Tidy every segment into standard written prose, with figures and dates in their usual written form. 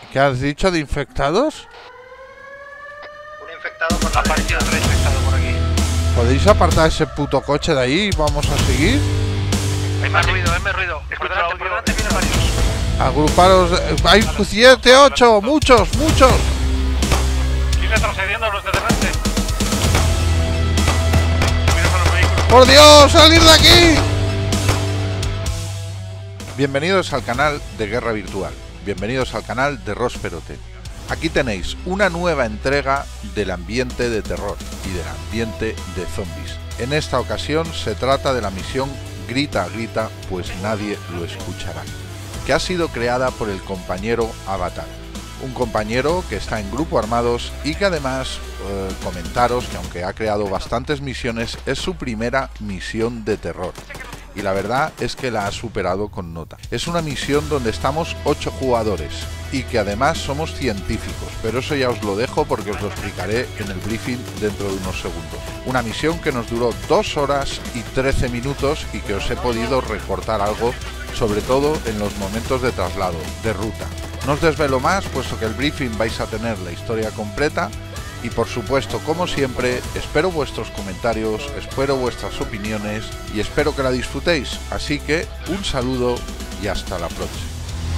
¿Qué has dicho de infectados? Un infectado por Ha aparecido otro infectado por aquí. ¿Podéis apartar ese puto coche de ahí y vamos a seguir? Hay más ruido, hay más ruido. Por delante vienen varios. Agruparos. Hay 7, 8, muchos, muchos. ¿Quién está procediendo a los de delante? Mira con los vehículos. ¡Por Dios, salir de aquí! Bienvenidos al canal de Guerra Virtual. Bienvenidos al canal de Rosperote. Aquí tenéis una nueva entrega del ambiente de terror y del ambiente de zombies. En esta ocasión se trata de la misión Grita, grita, pues nadie lo escuchará, que ha sido creada por el compañero Avatar. Un compañero que está en Grupo Armados y que además comentaros que aunque ha creado bastantes misiones, es su primera misión de terror. Y la verdad es que la ha superado con nota. Es una misión donde estamos 8 jugadores y que además somos científicos, pero eso ya os lo dejo porque os lo explicaré en el briefing dentro de unos segundos. Una misión que nos duró 2 horas y 13 minutos y que os he podido recortar algo, sobre todo en los momentos de traslado, de ruta. No os desvelo más, puesto que el briefing vais a tener la historia completa. Y por supuesto, como siempre, espero vuestros comentarios, espero vuestras opiniones y espero que la disfrutéis. Así que un saludo y hasta la próxima.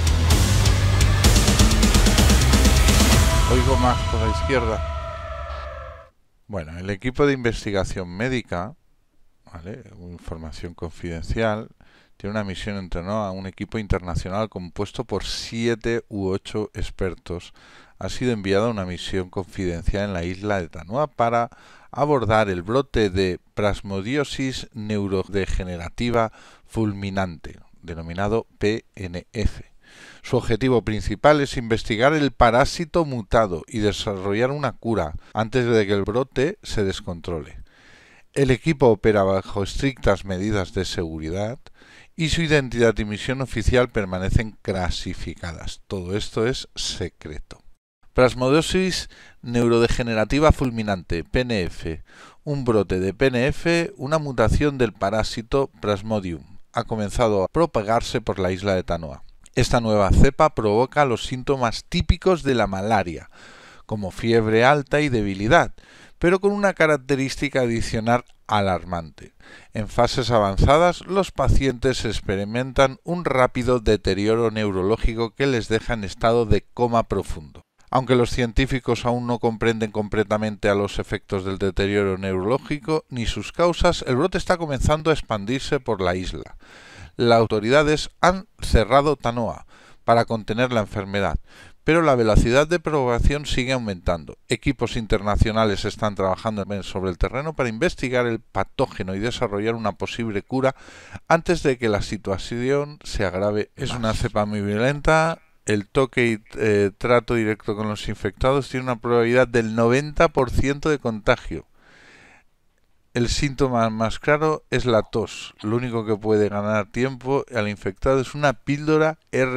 Oigo más por la izquierda. Bueno, el equipo de investigación médica, ¿vale? Información confidencial, tiene una misión entrenada a un equipo internacional compuesto por 7 u 8 expertos. Ha sido enviada a una misión confidencial en la isla de Tanoa para abordar el brote de plasmodiosis neurodegenerativa fulminante, denominado PNF. Su objetivo principal es investigar el parásito mutado y desarrollar una cura antes de que el brote se descontrole. El equipo opera bajo estrictas medidas de seguridad y su identidad y misión oficial permanecen clasificadas. Todo esto es secreto. Plasmodiosis neurodegenerativa fulminante, PNF. Un brote de PNF, una mutación del parásito Plasmodium, ha comenzado a propagarse por la isla de Tanoa. Esta nueva cepa provoca los síntomas típicos de la malaria, como fiebre alta y debilidad, pero con una característica adicional alarmante. En fases avanzadas, los pacientes experimentan un rápido deterioro neurológico que les deja en estado de coma profundo. Aunque los científicos aún no comprenden completamente a los efectos del deterioro neurológico ni sus causas, el brote está comenzando a expandirse por la isla. Las autoridades han cerrado Tanoa para contener la enfermedad, pero la velocidad de propagación sigue aumentando. Equipos internacionales están trabajando sobre el terreno para investigar el patógeno y desarrollar una posible cura antes de que la situación se agrave. Es una cepa muy violenta. El toque y trato directo con los infectados tiene una probabilidad del 90% de contagio. El síntoma más claro es la tos. Lo único que puede ganar tiempo al infectado es una píldora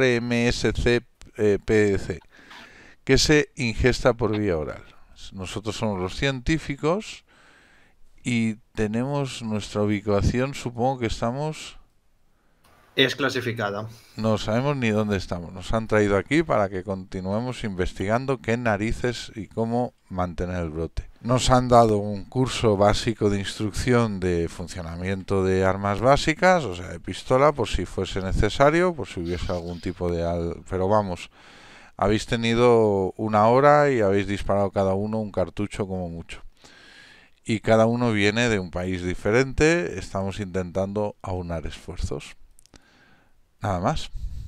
RMSC-PDC que se ingesta por vía oral. Nosotros somos los científicos y tenemos nuestra ubicación, supongo que estamos... Es clasificada. No sabemos ni dónde estamos. Nos han traído aquí para que continuemos investigando qué narices y cómo mantener el brote. Nos han dado un curso básico de instrucción de funcionamiento de armas básicas, o sea, de pistola, por si fuese necesario, por si hubiese algún tipo de... Pero vamos, habéis tenido una hora y habéis disparado cada uno un cartucho como mucho. Y cada uno viene de un país diferente. Estamos intentando aunar esfuerzos. Nada más.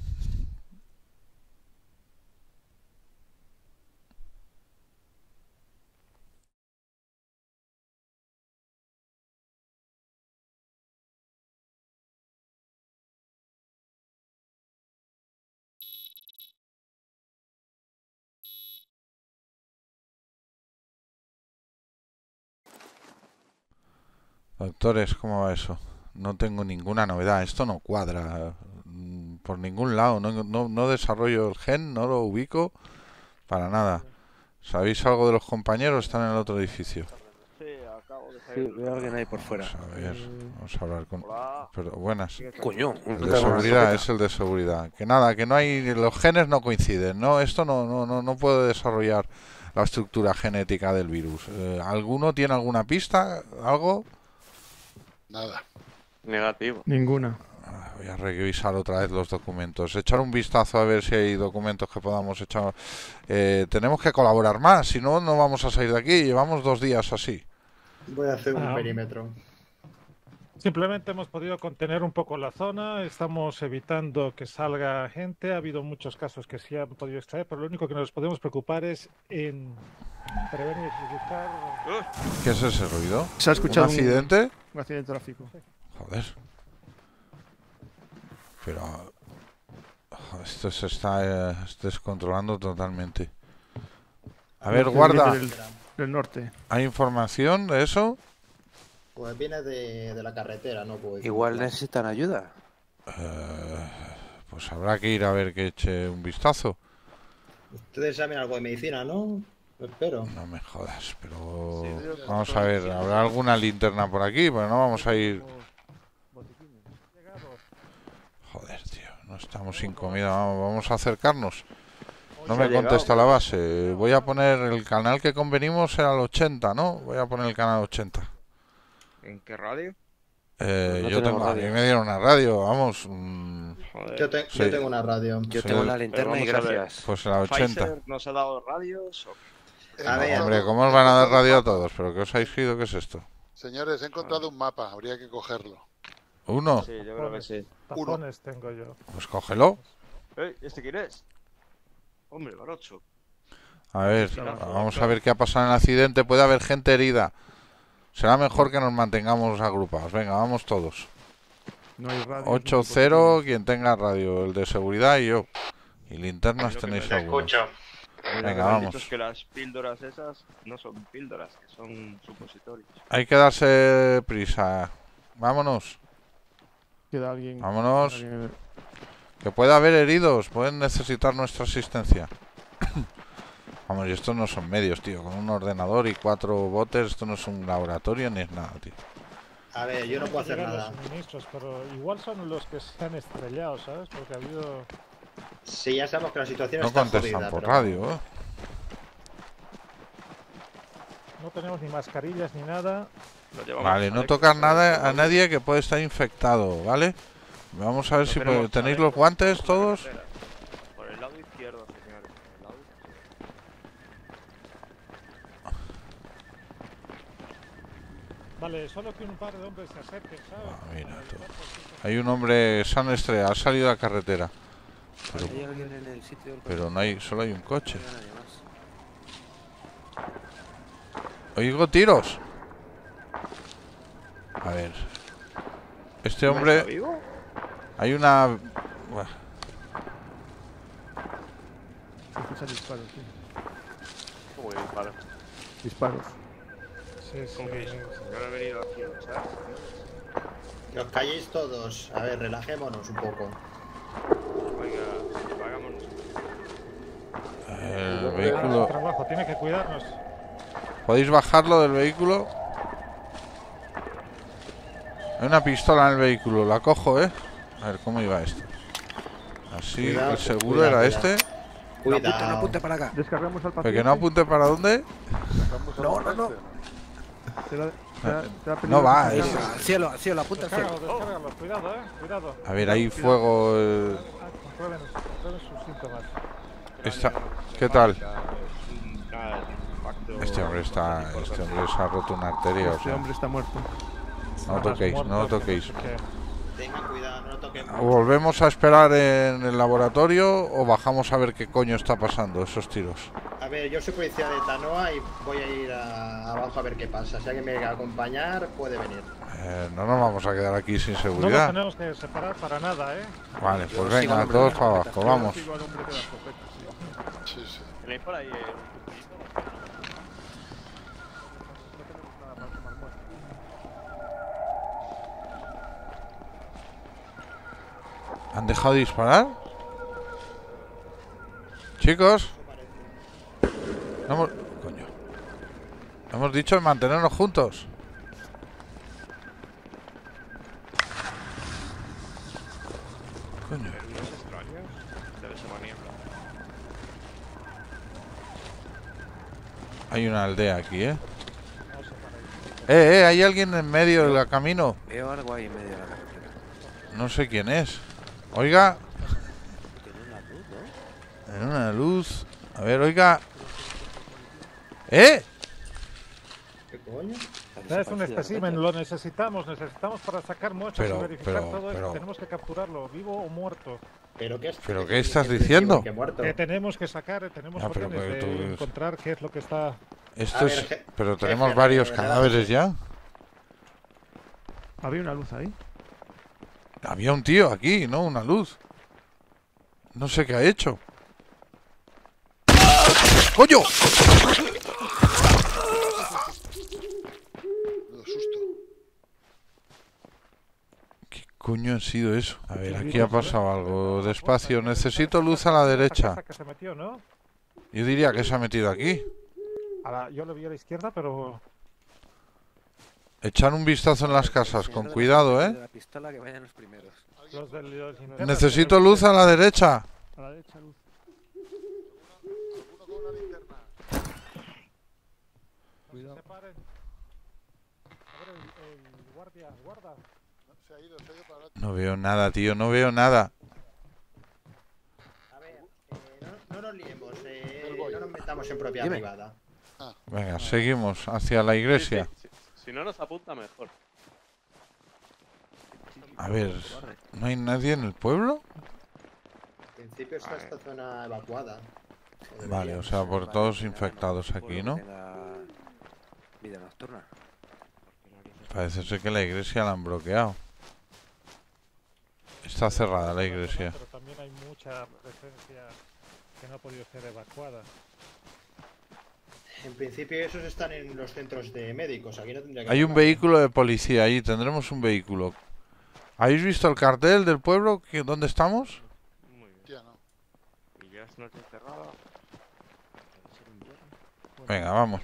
Doctores, ¿cómo va eso? No tengo ninguna novedad. Esto no cuadra por ningún lado. No desarrollo el gen, no lo ubico para nada. ¿Sabéis algo de los compañeros? Están en el otro edificio. Sí, acabo de Sí, salir. veo a alguien ahí por fuera. Vamos a ver, vamos a hablar con... Hola. Pero, buenas. Coño, El de seguridad, es el de seguridad. Que nada, que no hay... Los genes no coinciden, ¿no? Esto no puede desarrollar la estructura genética del virus. ¿Alguno tiene alguna pista? ¿Algo? Nada. Negativo. Ninguna. Voy a revisar otra vez los documentos. Echar un vistazo a ver si hay documentos que podamos echar. Tenemos que colaborar más, si no, no vamos a salir de aquí. Llevamos 2 días así. Voy a hacer un perímetro. Simplemente hemos podido contener un poco la zona, estamos evitando que salga gente, ha habido muchos casos que sí han podido extraer, pero lo único que nos podemos preocupar es en prevenir y buscar... ¿Qué es ese ruido? ¿Se ha escuchado ¿Un accidente? un accidente de tráfico? Joder. Pero... joder, esto se está descontrolando totalmente. A ver, guarda. Del norte. ¿Hay información de eso? Pues viene de la carretera, no puedo decir. igual necesitan ayuda. Pues habrá que ir a ver que eche un vistazo. Ustedes saben algo de medicina, ¿no? Espero. No me jodas, pero... vamos a ver, ¿habrá alguna linterna por aquí? Pues no vamos a ir... joder, tío, no estamos sin comida, vamos a acercarnos. No me contesta la base. Voy a poner el canal que convenimos, era el 80, ¿no? Voy a poner el canal 80. ¿En qué radio? Yo tengo... a mí me dieron una radio, vamos... Joder. Yo tengo una radio. Yo Sí. tengo la Pero linterna y vamos a ver. gracias. pues la 80. ¿Pfizer nos ha dado radios? O... A ver. Hombre, ¿cómo os van a dar radio a todos? ¿Pero qué os habéis ido? ¿Qué es esto? Señores, he encontrado un mapa, habría que cogerlo. ¿Uno? Sí, yo creo que sí. Tapones tengo yo. Pues cógelo. ¿Este quién es? Hombre, Barocho. A ver, vamos a ver qué ha pasado en el accidente. Puede haber gente herida. Será mejor que nos mantengamos agrupados. Venga, vamos todos. No hay radio. 8-0, quien tenga radio, el de seguridad y yo. Y linternas Lo que tenéis te algunos. Escucho. Lo que Venga, me han vamos. dicho es que las píldoras esas no son píldoras, que son supositorios. Hay que darse prisa. Vámonos, Queda alguien. vámonos. alguien- Que puede haber heridos, pueden necesitar nuestra asistencia. Vamos, y estos no son medios, tío. Con un ordenador y 4 botes, esto no es un laboratorio ni es nada, tío. A ver, yo no puedo hacer Llegan nada. los suministros, pero igual son los que se han estrellado, ¿sabes? Porque ha habido... Sí, ya sabemos que la situación No está contestan jodida, por pero- radio, ¿eh? No tenemos ni mascarillas ni nada. Lo llevamos Vale, no al tocar equipo, nada a nadie que puede estar infectado, ¿vale? Vamos a ver Lo si tenemos tenéis al los equipo guantes por la todos. carretera. Por el lado izquierdo, señores. Por el lado izquierdo. Vale, solo que un par de hombres se acerquen, ¿sabes? Ah, mira tú. Hay un hombre San Estrella, ha salido a la carretera. Pero, ¿Hay alguien en el sitio del pero no hay, solo hay un coche. No hay nadie más. Oigo tiros. A ver. Este ¿No hombre... está vivo? Hay una... Buah, Se escuchan disparos, sí. Como que disparo. Disparos. Sí, sí. Como que yo no he venido aquí, ¿sabes? Que os calléis todos. A ver, relajémonos un poco. Venga, hagámonos. el Su vehículo... trabajo, tiene que cuidarnos. ¿Podéis bajarlo del vehículo? Hay una pistola en el vehículo, la cojo, ¿eh? A ver, ¿cómo iba esto? Así, Cuidado, el seguro cuidado, era cuidado. este. No apunte, no Cuidado. apunte para acá. Descargamos al Pero paciente. que no apunte para dónde. No. No va, Ahí, es- al cielo, apunta al cielo. Descárgalo, cuidado, cuidado. A ver, hay fuego. Comprueben sus síntomas. ¿Qué tal? Nada, impacto. Este hombre se ha roto una arteria. O Este sea, hombre está muerto. no toquéis, no toquéis. Tengan cuidado, no lo toquen. ¿Volvemos a esperar en el laboratorio o bajamos a ver qué coño está pasando esos tiros? A ver, yo soy policía de Tanoa y voy a ir abajo a ver qué pasa. Si alguien me quiere acompañar, puede venir. No nos vamos a quedar aquí sin No nos seguridad. tenemos que separar para nada, ¿eh? Vale, pues Sigo venga, al hombre todos de la para escopeta. abajo, vamos. Sigo al hombre de la escopeta, sí. Sí, sí. ¿Tenéis por ahí un cuchillito? No tenemos nada para tomar muestra. ¿Han dejado de disparar? Chicos. No hemos... Coño. Hemos dicho mantenernos juntos. Coño. ¿Ruidos extraños? Debe ser la niebla. Hay una aldea aquí, ¿eh? No sé para ahí. Hay alguien en medio del camino. Veo algo ahí en medio de la carretera. No sé quién es. Oiga, Tiene una luz, ¿no? en una luz. A ver, oiga. ¿Eh? ¿Qué coño? Es un espécimen, lo necesitamos para sacar muestras Pero- y verificar pero- todo esto. pero- Tenemos que capturarlo, vivo o muerto. ¿Pero qué, ¿Pero qué estás diciendo? Que muerto. Que tenemos que sacar, tenemos Ah, pero órdenes tú- de encontrar qué es lo que está... Esto A ver, es... je- Pero tenemos jefe, varios me cadáveres ya. Había una luz ahí. Había un tío aquí, ¿no? Una luz. No sé qué ha hecho. ¡Coño! Menudo susto. ¿Qué coño ha sido eso? A ver, aquí ha pasado algo. Despacio, necesito luz a la derecha. Esa que se metió, ¿no? Yo diría que se ha metido aquí. Yo lo vi a la izquierda, pero... Echar un vistazo en las casas, con cuidado, De ¿eh? la pistola que vayan los primeros. Los del linternas, Necesito luz a la derecha. A la derecha luz. Alguno con una linterna. Cuidado. Separen. A ver, el guardia, guarda. No, se ha ido para adelante. No veo nada, tío, no veo nada. A ver, no nos liemos, voy. no nos metamos en propiedad Dime. privada. Venga, seguimos hacia la iglesia. Si no nos apunta, mejor. A ver, ¿no hay nadie en el pueblo? En principio está esta zona evacuada. O Vale, debería. o sea, por todos infectados aquí, Pueblo ¿no? que tenga vida nocturna. Parece ser que la iglesia la han bloqueado. Está cerrada la iglesia. Pero también hay mucha presencia que no ha podido ser evacuada. En principio esos están en los centros de médicos. Aquí no tendría que Hay haber un nadie. vehículo de policía ahí, tendremos un vehículo. ¿Habéis visto el cartel del pueblo? ¿Dónde estamos? Muy bien. Tía, no. Y ya es noche cerrada. Venga, vamos.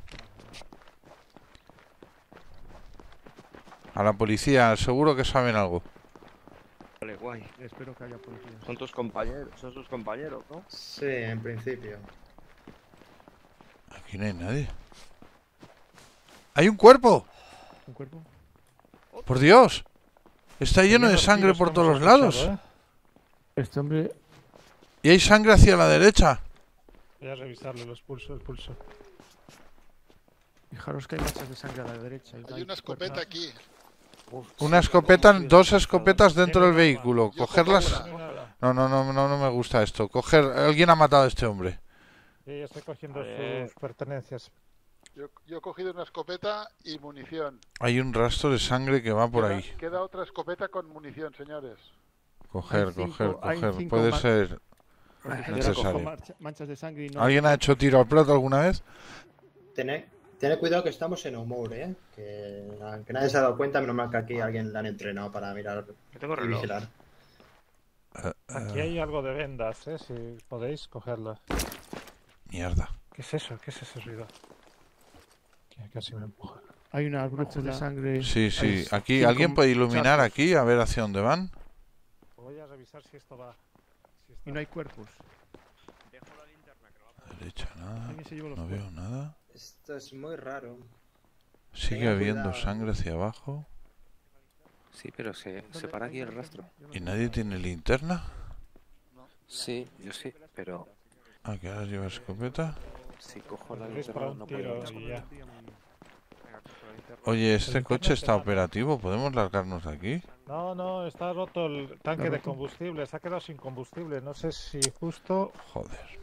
A la policía, seguro que saben algo. Vale, guay. Espero que haya policía. Son tus compañeros, son sus compañeros, ¿no? Sí, en principio. Aquí no hay nadie. ¡Hay un cuerpo! ¿Un cuerpo? ¡Por Dios! Está lleno de Los sangre tiros por que todos hemos los lados. escuchado, Este hombre... Y hay sangre hacia la derecha. Voy a revisarle el pulso. Fijaros que hay manchas de sangre a la derecha. y Hay una escopeta aquí. Una escopeta, dos escopetas dentro del Tiene un vehículo. Yo Cogerlas. cojo una. No me gusta esto. Coger. Alguien ha matado a este hombre. Sí, estoy cogiendo Vale. sus pertenencias. Yo he cogido una escopeta y munición. Hay un rastro de sangre que va por ahí. Queda otra escopeta con munición, señores. Coger, Hay cinco- coger, hay coger. cinco Puede ma- ser Cojo necesario. manchas de sangre y no... ¿Alguien ha hecho tiro al plato alguna vez? Tened cuidado que estamos en O'Moore, ¿eh? Que nadie se ha dado cuenta, menos mal que aquí alguien le han entrenado para mirar Yo tengo y reloj. vigilar. Aquí hay algo de vendas, si podéis cogerla. Mierda. ¿Qué es eso? ¿Qué es ese ruido? Que casi me empuja. Hay unas brochas de sangre... Sí, sí. Hay Aquí, cinco ¿alguien puede iluminar charcos aquí a ver hacia dónde van? Voy a revisar si esto va. Si está- Y no hay cuerpos. Dejo la linterna que no va a A la derecha nada. Alguien se llevó los No cuerpos. veo nada. Esto es muy raro. Sigue Tengan habiendo cuidado. sangre hacia abajo. Sí, pero se para aquí el rastro. ¿Y nadie tiene linterna? Sí, yo sí, pero Ah, que ahora lleva escopeta. si cojo la Dispara linterna un no tiro puedo. y ya. Venga, cojo la linterna. Oye, este linterna coche está te mata. operativo. ¿Podemos largarnos de aquí? No, está roto el tanque de roto? combustible. Se ha quedado sin combustible. No sé si justo... Joder.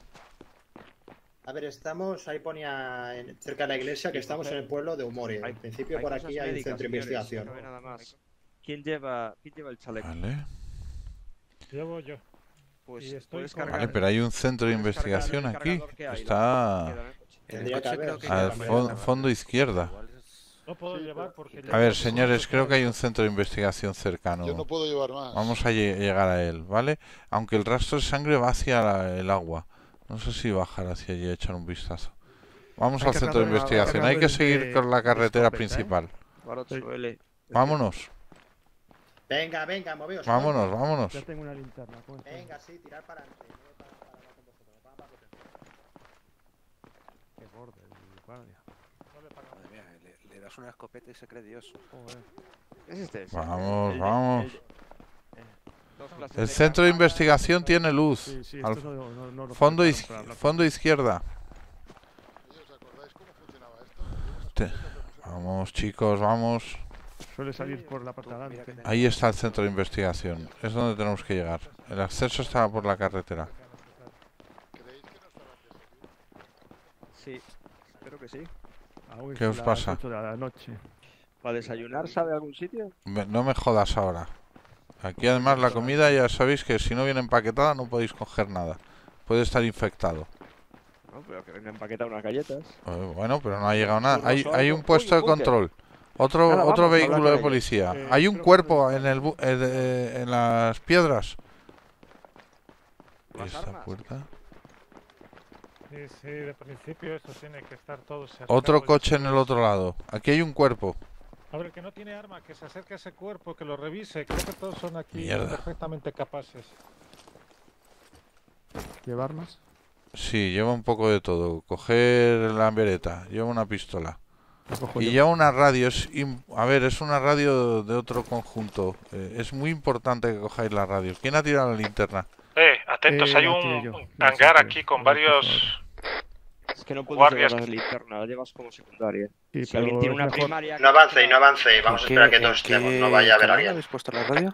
A ver, estamos, ahí ponía cerca de la iglesia que estamos en el pueblo de O'Moore. En principio por aquí hay un centro de investigación. No ve nada más. ¿Quién lleva el chaleco? Vale. Llevo yo. Pues Y estoy puedes con- cargar. Vale, pero hay un centro de puedes cargar investigación el aquí. cargador que hay, Está Queda en el coche. En el Tendría que coche haber, creo que sí. hay al una Fon- manera. fondo izquierda. Igual es- No puedo Sí, llevar pero- porque... A ver, señores, creo que hay un centro de investigación Yo cercano. no puedo llevar más. Vamos a llegar a él, ¿vale? Aunque el rastro de sangre va hacia el agua. No sé si bajar hacia allí a echar un vistazo. Vamos Hay al que centro de cargar- investigación. Hay que cargar seguir de- con la de carretera escopeta, ¿eh? principal. Barocho, L. Vámonos, Venga, venga, moveos. vámonos, cuánto. vámonos. Ya tengo una linterna. ¿cómo está? Venga, sí, tirar para adelante. No para con vosotros, para vosotros. Qué borde, el guardia. Madre mía, le das una escopeta y se cree Dios. Joder. Es este. Vamos, vamos. Dos clases El de centro de campana, investigación tiene luz. Sí, sí, Al esto no lo fondo, prepararon para hablar. fondo izquierda. Oye, ¿os acordáis cómo funcionaba esto? Vamos, chicos, vamos. Suele salir por la parte de adelante. Ahí está el centro de investigación. Es donde tenemos que llegar. El acceso está por la carretera. ¿Creéis que nos darán desayuno? Sí, espero que sí. Aún es ¿Qué os las pasa? 8 de la noche. ¿Para desayunar sabe algún sitio? No me jodas ahora. Aquí además la comida ya sabéis que si no viene empaquetada no podéis coger nada. Puede estar infectado. No, pero que venga empaquetada unas galletas. Bueno, pero no ha llegado nada. Turno Hay solo. un puesto de Uy, búnker. control. Nada, Otro vamos a hablar vehículo con de ellos. policía. Hay un creo que cuerpo no en las piedras. ¿Las ¿Esta armas? puerta? Sí, de principio esto tiene que estar todo cercado. Otro y coche en eso el es- otro lado. Aquí hay un cuerpo. A ver, que no tiene arma, que se acerque a ese cuerpo, que lo revise. Creo que todos son aquí Mierda. perfectamente capaces. ¿Lleva armas? Sí, lleva un poco de todo. Coger la ambereta. Lleva una pistola. Lo cojo Y yo. lleva una radio. A ver, es una radio de otro conjunto. Es muy importante que cojáis la radio. ¿Quién ha tirado la linterna? Atentos, hay la tiré yo. un La hangar saqué. aquí con La cojo varios... Es que no puedes Guardias. llevar la linterna, la llevas como secundaria. Sí, Si alguien pero tiene es una mejor- primaria... No avancéis, no avancéis. Vamos a ¿En esperar a qué- que todos en qué estemos. No vaya a haber canal alguien. habéis puesto la radio?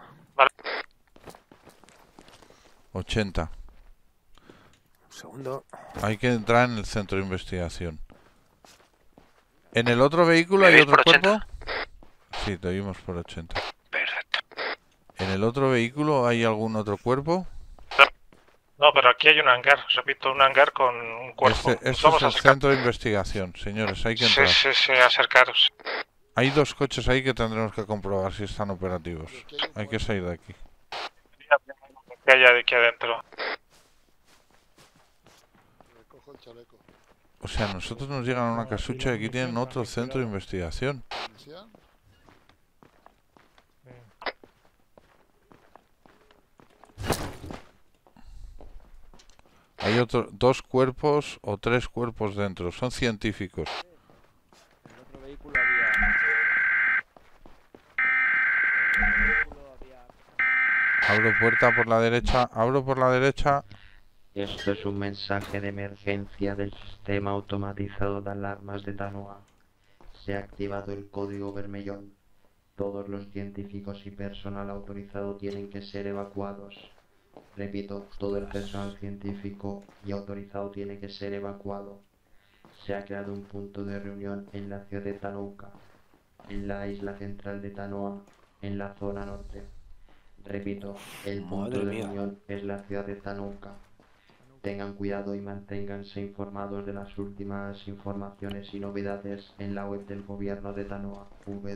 80. Un segundo. Hay que entrar en el centro de investigación. ¿En el otro vehículo ¿Me hay veis otro por cuerpo? Sí, te vimos por 80. Perfecto. ¿En el otro vehículo hay algún otro cuerpo? No, pero aquí hay un hangar, repito, un hangar con un cuerpo. Este Nos es vamos a el acercar. centro de investigación, señores, hay que Sí, entrar. sí, acercaros. Hay dos coches ahí que tendremos que comprobar si están operativos. Pero aquí hay un Hay que salir de aquí. Que haya de aquí adentro. Me cojo el chaleco. O sea, nosotros nos llegan a una No, casucha y aquí y la tienen munición otro también, centro de cuidado. investigación. ¿Munición? Hay dos cuerpos o tres cuerpos dentro, son científicos. En el otro vehículo había... En el vehículo había... Abro puerta por la derecha, abro por la derecha. Esto es un mensaje de emergencia del sistema automatizado de alarmas de Tanoa. Se ha activado el código Vermellón. Todos los científicos y personal autorizado tienen que ser evacuados. Repito, todo el personal científico y autorizado tiene que ser evacuado. Se ha creado un punto de reunión en la ciudad de Tanouka, en la isla central de Tanoa, en la zona norte. Repito, el punto Madre de mía. reunión es la ciudad de Tanouka. Tengan cuidado y manténganse informados de las últimas informaciones y novedades en la web del gobierno de Tanoa,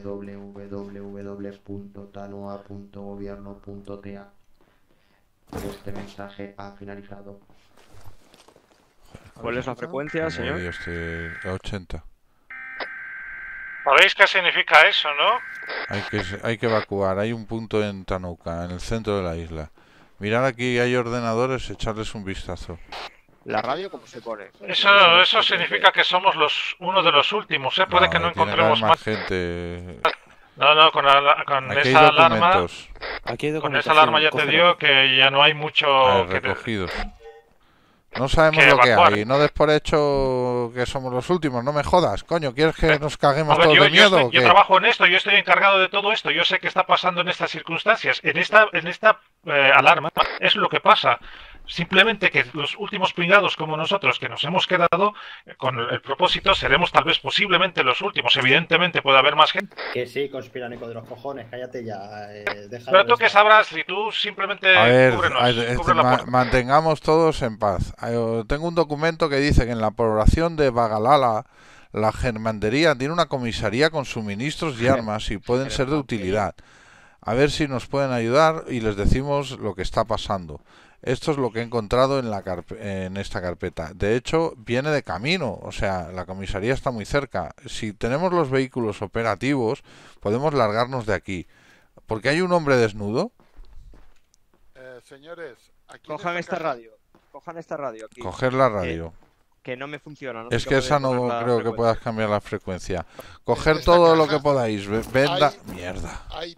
www.tanoa.gobierno.ta. Este mensaje ha finalizado. ¿Cuál es la frecuencia, Oh, señor? Dios, a 80. ¿Sabéis qué significa eso, no? Hay que evacuar. Hay un punto en Tanouka, en el centro de la isla. Mirad aquí, hay ordenadores, echarles un vistazo. ¿La radio cómo se pone? Eso significa que somos uno de los últimos, ¿eh? Puede que no tiene que haber encontremos más más. gente. No, con Aquí hay esa alarma. documentos Aquí hay Con esa documentación, alarma ya te cógelo. digo que ya no hay mucho. que- recogidos. No sabemos que lo que evacuar. hay. No des por hecho que somos los últimos. No me jodas, coño. ¿Quieres que nos A caguemos ver, todos yo, de miedo o yo qué? trabajo en esto, yo estoy encargado de todo esto, yo sé qué está pasando en estas circunstancias. En esta alarma es lo que pasa. Simplemente que los últimos pringados como nosotros que nos hemos quedado con el propósito seremos tal vez posiblemente los últimos. Evidentemente puede haber más gente. Que sí, conspiranoico de los cojones, cállate ya. Déjalo Pero tú de que estar. sabrás si tú simplemente A ver, cúbrenos, cubre la puerta. mantengamos todos en paz. Tengo un documento que dice que en la población de Bagalala la germandería tiene una comisaría con suministros y armas y pueden ser de utilidad. A ver si nos pueden ayudar y les decimos lo que está pasando. Esto es lo que he encontrado en esta carpeta. De hecho, viene de camino, o sea, la comisaría está muy cerca. Si tenemos los vehículos operativos, podemos largarnos de aquí. Porque hay un hombre desnudo. Señores, aquí Cojan en esta caja- radio. Cojan esta radio aquí. Coger la radio. Que no me funciona. No Es soy que capaz de esa no poner la creo que frecuencia. puedas cambiar la frecuencia. Coger esta todo lo caja que podáis. Venda... hay- Mierda. Hay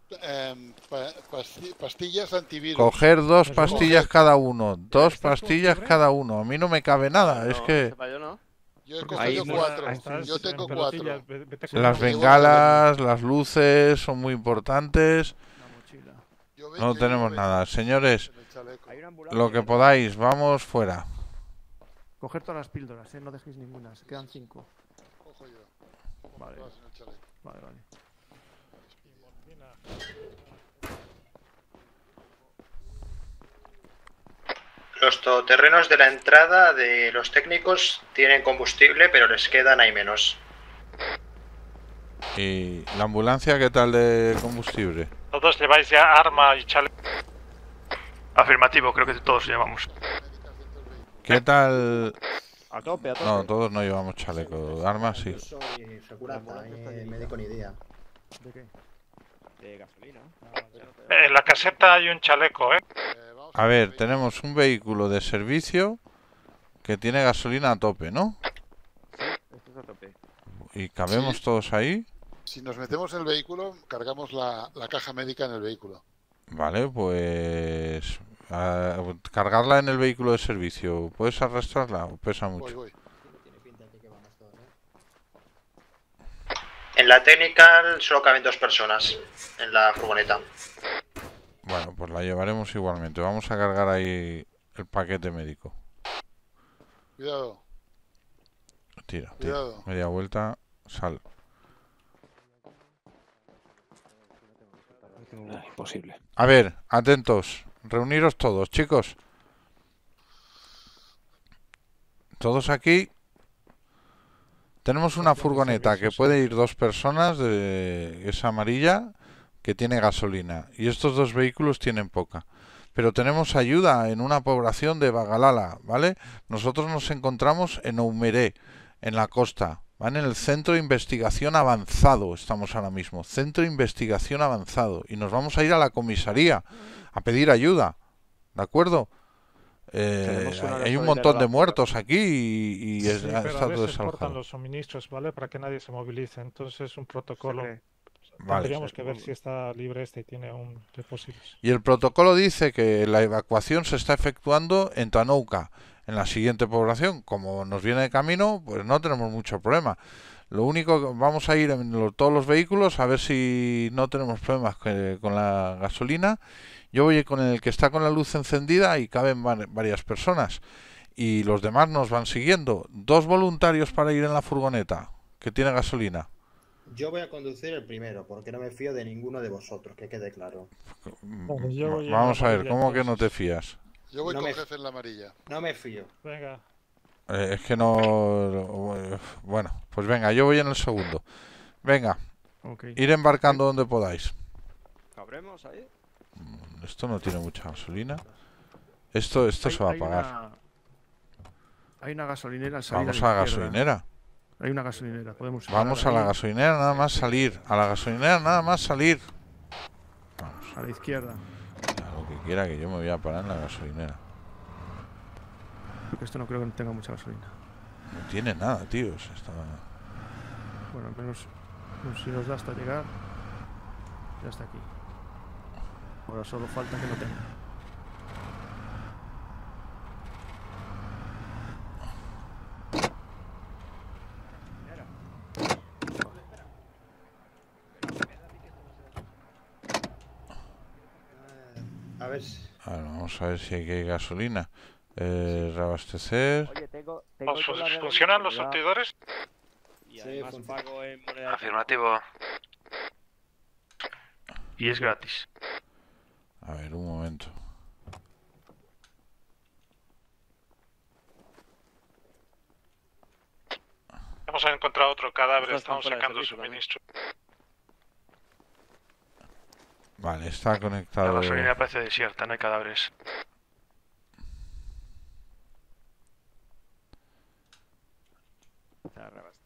pastillas antivirus. Coger dos Pues pastillas coger- cada uno. Dos ¿Estás con pastillas fiebre? cada uno. A mí no me cabe nada. No, Es que sepa yo, ¿no? Yo he Porque Ahí cogido no- 4. estás Yo en tengo pelotillas, 4. vete con las la- bengalas, las luces son muy importantes. La mochila. No tenemos nada. Señores, En el chaleco. Hay una ambulancia. lo que podáis. Vamos fuera. Coger todas las píldoras, no dejéis ninguna. Se quedan 5. Cojo yo. Vale, Todas en el chaleco. vale. Los todoterrenos de la entrada de los técnicos tienen combustible, pero les quedan ahí menos. ¿Y la ambulancia qué tal de combustible? Todos lleváis ya arma y chaleco. Afirmativo, creo que todos llevamos. Médicas dentro del vehículo. ¿Qué tal? A tope, a tope. No, todos no llevamos chaleco. Armas sí. Yo soy segurata, médico ni idea. ¿De qué? De gasolina. En la caseta hay un chaleco, ¿eh? Vamos A ver, ver, tenemos un vehículo de servicio que tiene gasolina a tope, ¿no? Esto es a tope. Y cabemos todos ahí. Si nos metemos en el vehículo, cargamos la caja médica en el vehículo. Vale, pues... cargarla en el vehículo de servicio. ¿Puedes arrastrarla o pesa Voy, mucho? voy. En la technical solo caben 2 personas en la furgoneta. Bueno, pues la llevaremos igualmente. Vamos a cargar ahí el paquete médico. Cuidado, Tira, tira. cuidado. Media vuelta, sal. Imposible. A ver, atentos. Reuniros todos, chicos. Todos aquí. Tenemos una furgoneta que puede ir 2 personas, es amarilla, que tiene gasolina. Y estos 2 vehículos tienen poca. Pero tenemos ayuda en una población de Bagalala, ¿vale? Nosotros nos encontramos en Oumeré, en la costa, ¿vale? En el Centro de Investigación Avanzado estamos ahora mismo. Centro de Investigación Avanzado. Y nos vamos a ir a la comisaría a pedir ayuda, ¿de acuerdo? Tenemos una Hay un gasolinera montón de abajo. muertos aquí y Sí, pero a está todo veces cortan desalojado. los suministros, ¿vale? Para que nadie se movilice. Entonces, un protocolo. Vale. Tendríamos que ver si está libre este y tiene aún depósitos. Y el protocolo dice que la evacuación se está efectuando en Tanouca, en la siguiente población. Como nos viene de camino, pues no tenemos mucho problema. Lo único que vamos a ir en todos los vehículos a ver si no tenemos problemas con la gasolina. Yo voy con el que está con la luz encendida y caben varias personas. Y los demás nos van siguiendo. 2 voluntarios para ir en la furgoneta, que tiene gasolina. Yo voy a conducir el primero, porque no me fío de ninguno de vosotros, que quede claro. Bueno, yo voy en Vamos la a ver, amarilla, ¿cómo que no entonces. te fías? Yo voy No con me- jefe en la amarilla. No me fío. Venga, Es que no... Bueno, pues venga, yo voy en el segundo. Venga, Ok. ir embarcando donde podáis. ¿Cabremos ahí? Esto no tiene mucha gasolina. Esto se va a apagar. Hay una gasolinera al salir Vamos a a la la izquierda. gasolinera. Hay una gasolinera, podemos ir Vamos a la ahí, gasolinera nada más salir. A la gasolinera nada más salir. Vamos, a la izquierda. a lo que quiera que yo me voy a parar en la gasolinera. Porque esto no creo que tenga mucha gasolina. No tiene nada, tío. Bueno, al menos si nos da hasta llegar, ya está aquí. Ahora solo falta que no tenga. A ver si... Ahora vamos a ver si aquí hay gasolina. Reabastecer. Oye, tengo yo la ¿Funcionan los seguridad surtidores? Y Sí, además funciona. pago en moneda de Afirmativo. Y es gratis. A ver, un momento. Hemos encontrado otro cadáver, Estos están estamos fuera de sacando servicio también. suministro. Vale, está La conectado. gasolina parece desierta, no hay cadáveres.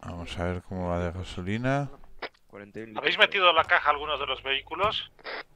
Vamos a ver cómo va de gasolina. 41 litros. ¿Habéis metido en la caja algunos de los vehículos?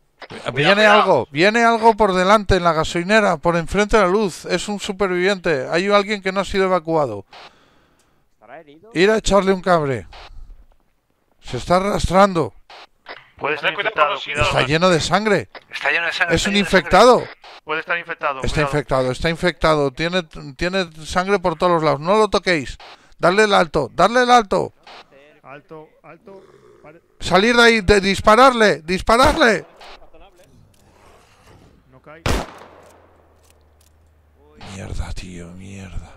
Viene algo por delante en la gasolinera, por enfrente de la luz. Es un superviviente. Hay alguien que no ha sido evacuado. ¿Estará herido? Ir a echarle un cable. Se está arrastrando. Puede estar Ten cuidado con infectado, los cuidado. Está lleno de sangre. Está lleno de sangre. Es está un lleno de sangre. infectado. Puede estar infectado. Está cuidado. infectado, está infectado. Tiene sangre por todos los lados. No lo toquéis. Darle el alto, darle el alto. Alto, alto. Salir de ahí, dispararle, dispararle. No cae. Mierda, tío, mierda.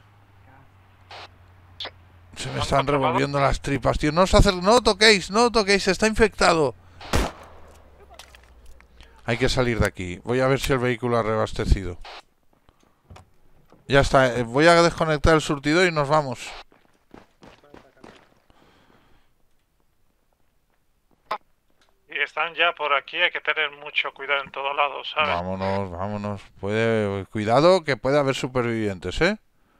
Se me están revolviendo las tripas, tío. No lo toquéis, no lo toquéis, está infectado. Hay que salir de aquí. Voy a ver si el vehículo ha reabastecido. Ya está, voy a desconectar el surtidor y nos vamos. Y están ya por aquí, hay que tener mucho cuidado en todos lados, ¿sabes? Vámonos, vámonos. Cuidado que puede haber supervivientes, ¿eh?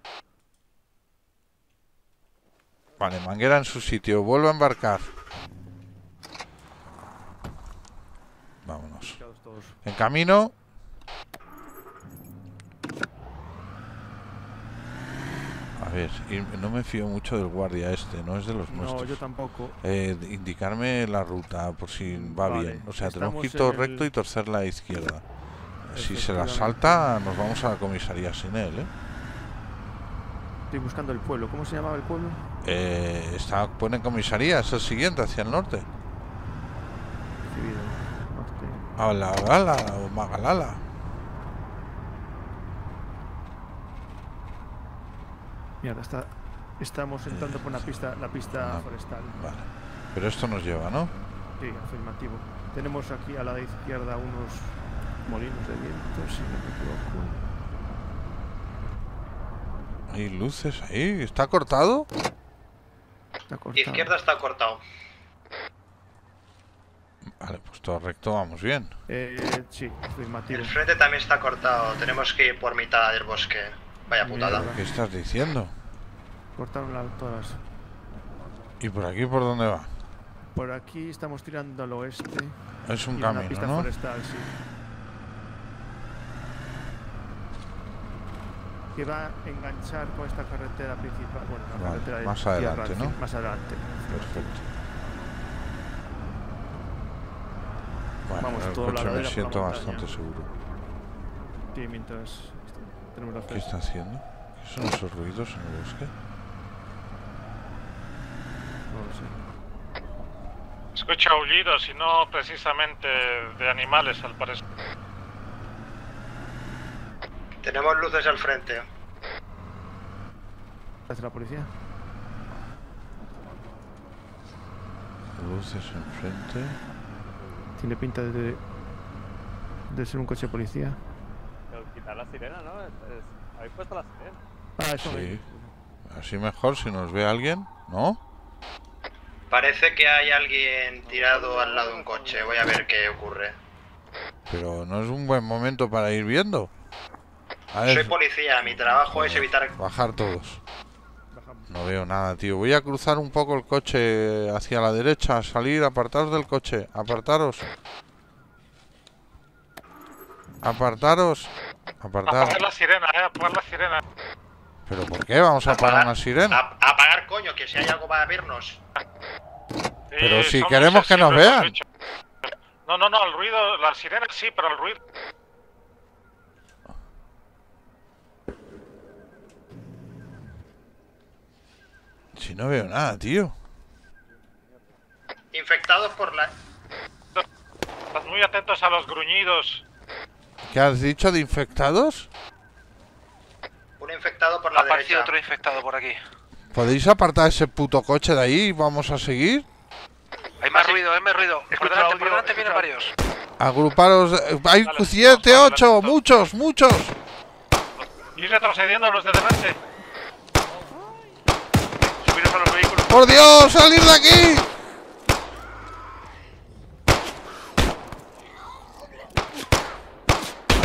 Vale, manguera en su sitio. Vuelvo a embarcar. Vámonos. En camino. A ver, no me fío mucho del guardia este, no es de los nuestros. No, yo tampoco. Indicarme la ruta por si va Vale, bien. O sea, tenemos que ir estamos todo en el- recto y torcer la izquierda. Si se la Efectivamente. salta, nos vamos a la comisaría sin él, ¿eh? Estoy buscando el pueblo. ¿Cómo se llamaba el pueblo? Pone comisaría, es el siguiente, hacia el norte. Civil, norte. Alagala o Magalala. Mierda, estamos entrando por la pista forestal. Vale. Pero esto nos lleva, ¿no? Sí, afirmativo. Tenemos aquí a la izquierda unos molinos de viento, si no me equivoco. Hay luces ahí. ¿Está cortado? Está cortado. Izquierda está cortado. Vale, pues todo recto, vamos bien. Sí, afirmativo. El frente también está cortado. Tenemos que ir por mitad del bosque. Vaya putada. Mierda. ¿Qué estás diciendo? Cortaron todas. ¿Y por aquí por dónde va? Por aquí estamos tirando al oeste. Es un y una camino, pista ¿no? forestal, sí. Que va a enganchar con esta carretera principal. Bueno, la Vale, carretera de más tierra, adelante, en ¿no? fin, más adelante. Perfecto. Bueno, Vamos, en el toda la coche me ladera por la siento montaña. bastante seguro. Sí, mientras tenemos la ¿Qué está haciendo? ¿Qué son esos ruidos en el bosque? No lo sé. Escucha aullidos y no precisamente de animales, al parecer. Tenemos luces al frente. ¿Hace la policía? Luces enfrente. Tiene pinta de ser un coche de policía. Pero quitar la sirena, ¿no? Habéis puesto la sirena. Ah, eso Sí. Así mejor si nos ve alguien, ¿no? Parece que hay alguien tirado al lado de un coche. Voy a ver qué ocurre. Pero no es un buen momento para ir viendo. A Soy ver, policía. Mi trabajo es evitar... bajar todos. No veo nada, tío. Voy a cruzar un poco el coche hacia la derecha. Salir, apartaros del coche. Apartaros. Apartaros. Apartar. Apagar la sirena, apagar la sirena. ¿Pero por qué? Vamos a apagar una sirena. Apagar, coño, que si hay algo va a vernos. Pero si somos queremos que nos sensibles, vean. lo he dicho. No, el ruido, la sirena sí, pero el ruido... Si no veo nada, tío. Infectados por la... Estad muy atentos a los gruñidos. ¿Qué has dicho de infectados? Un infectado por Ha la aparecido derecha. otro infectado por aquí. ¿Podéis apartar ese puto coche de ahí y vamos a seguir? Hay más ruido, hay más ruido. Por Escucha delante, audio, por delante vienen escucha. varios. Agruparos. Hay Vale, 7, vamos, 8, vale, muchos, muchos. Ir retrocediendo a los de delante. Subiros a los vehículos. ¡Por Dios! ¡Salir de aquí!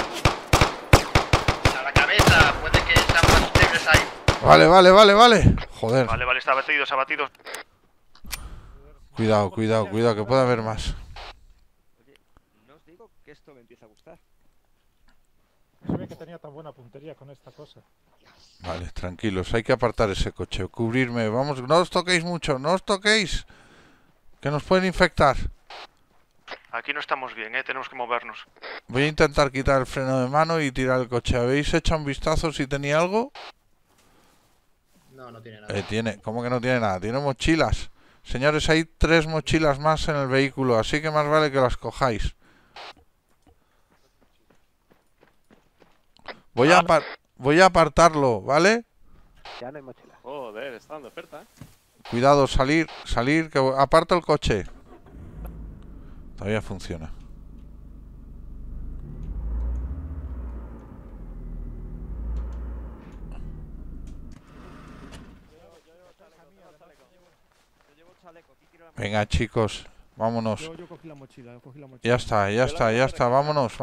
A la cabeza. Puede que sean más débiles ahí. Vale. Joder. Vale, vale, está abatido. Cuidado, cuidado, cuidado, que puede haber más. Oye, no os digo que esto me empieza a gustar. No sabía que tenía tan buena puntería con esta cosa. Vale, tranquilos, hay que apartar ese coche, cubrirme. Vamos, no os toquéis mucho, no os toquéis. Que nos pueden infectar. Aquí no estamos bien, tenemos que movernos. Voy a intentar quitar el freno de mano y tirar el coche. ¿Habéis echado un vistazo si tenía algo? No, no tiene nada. Tiene, ¿cómo que no tiene nada? Tiene mochilas. Señores, hay 3 mochilas más en el vehículo, así que más vale que las cojáis. Voy a apartarlo, ¿vale? Ya no hay mochila. Joder, está dando oferta, Cuidado, salir, que aparto el coche. Todavía funciona. Venga, chicos, vámonos. Yo cogí la mochila, Ya está, vámonos.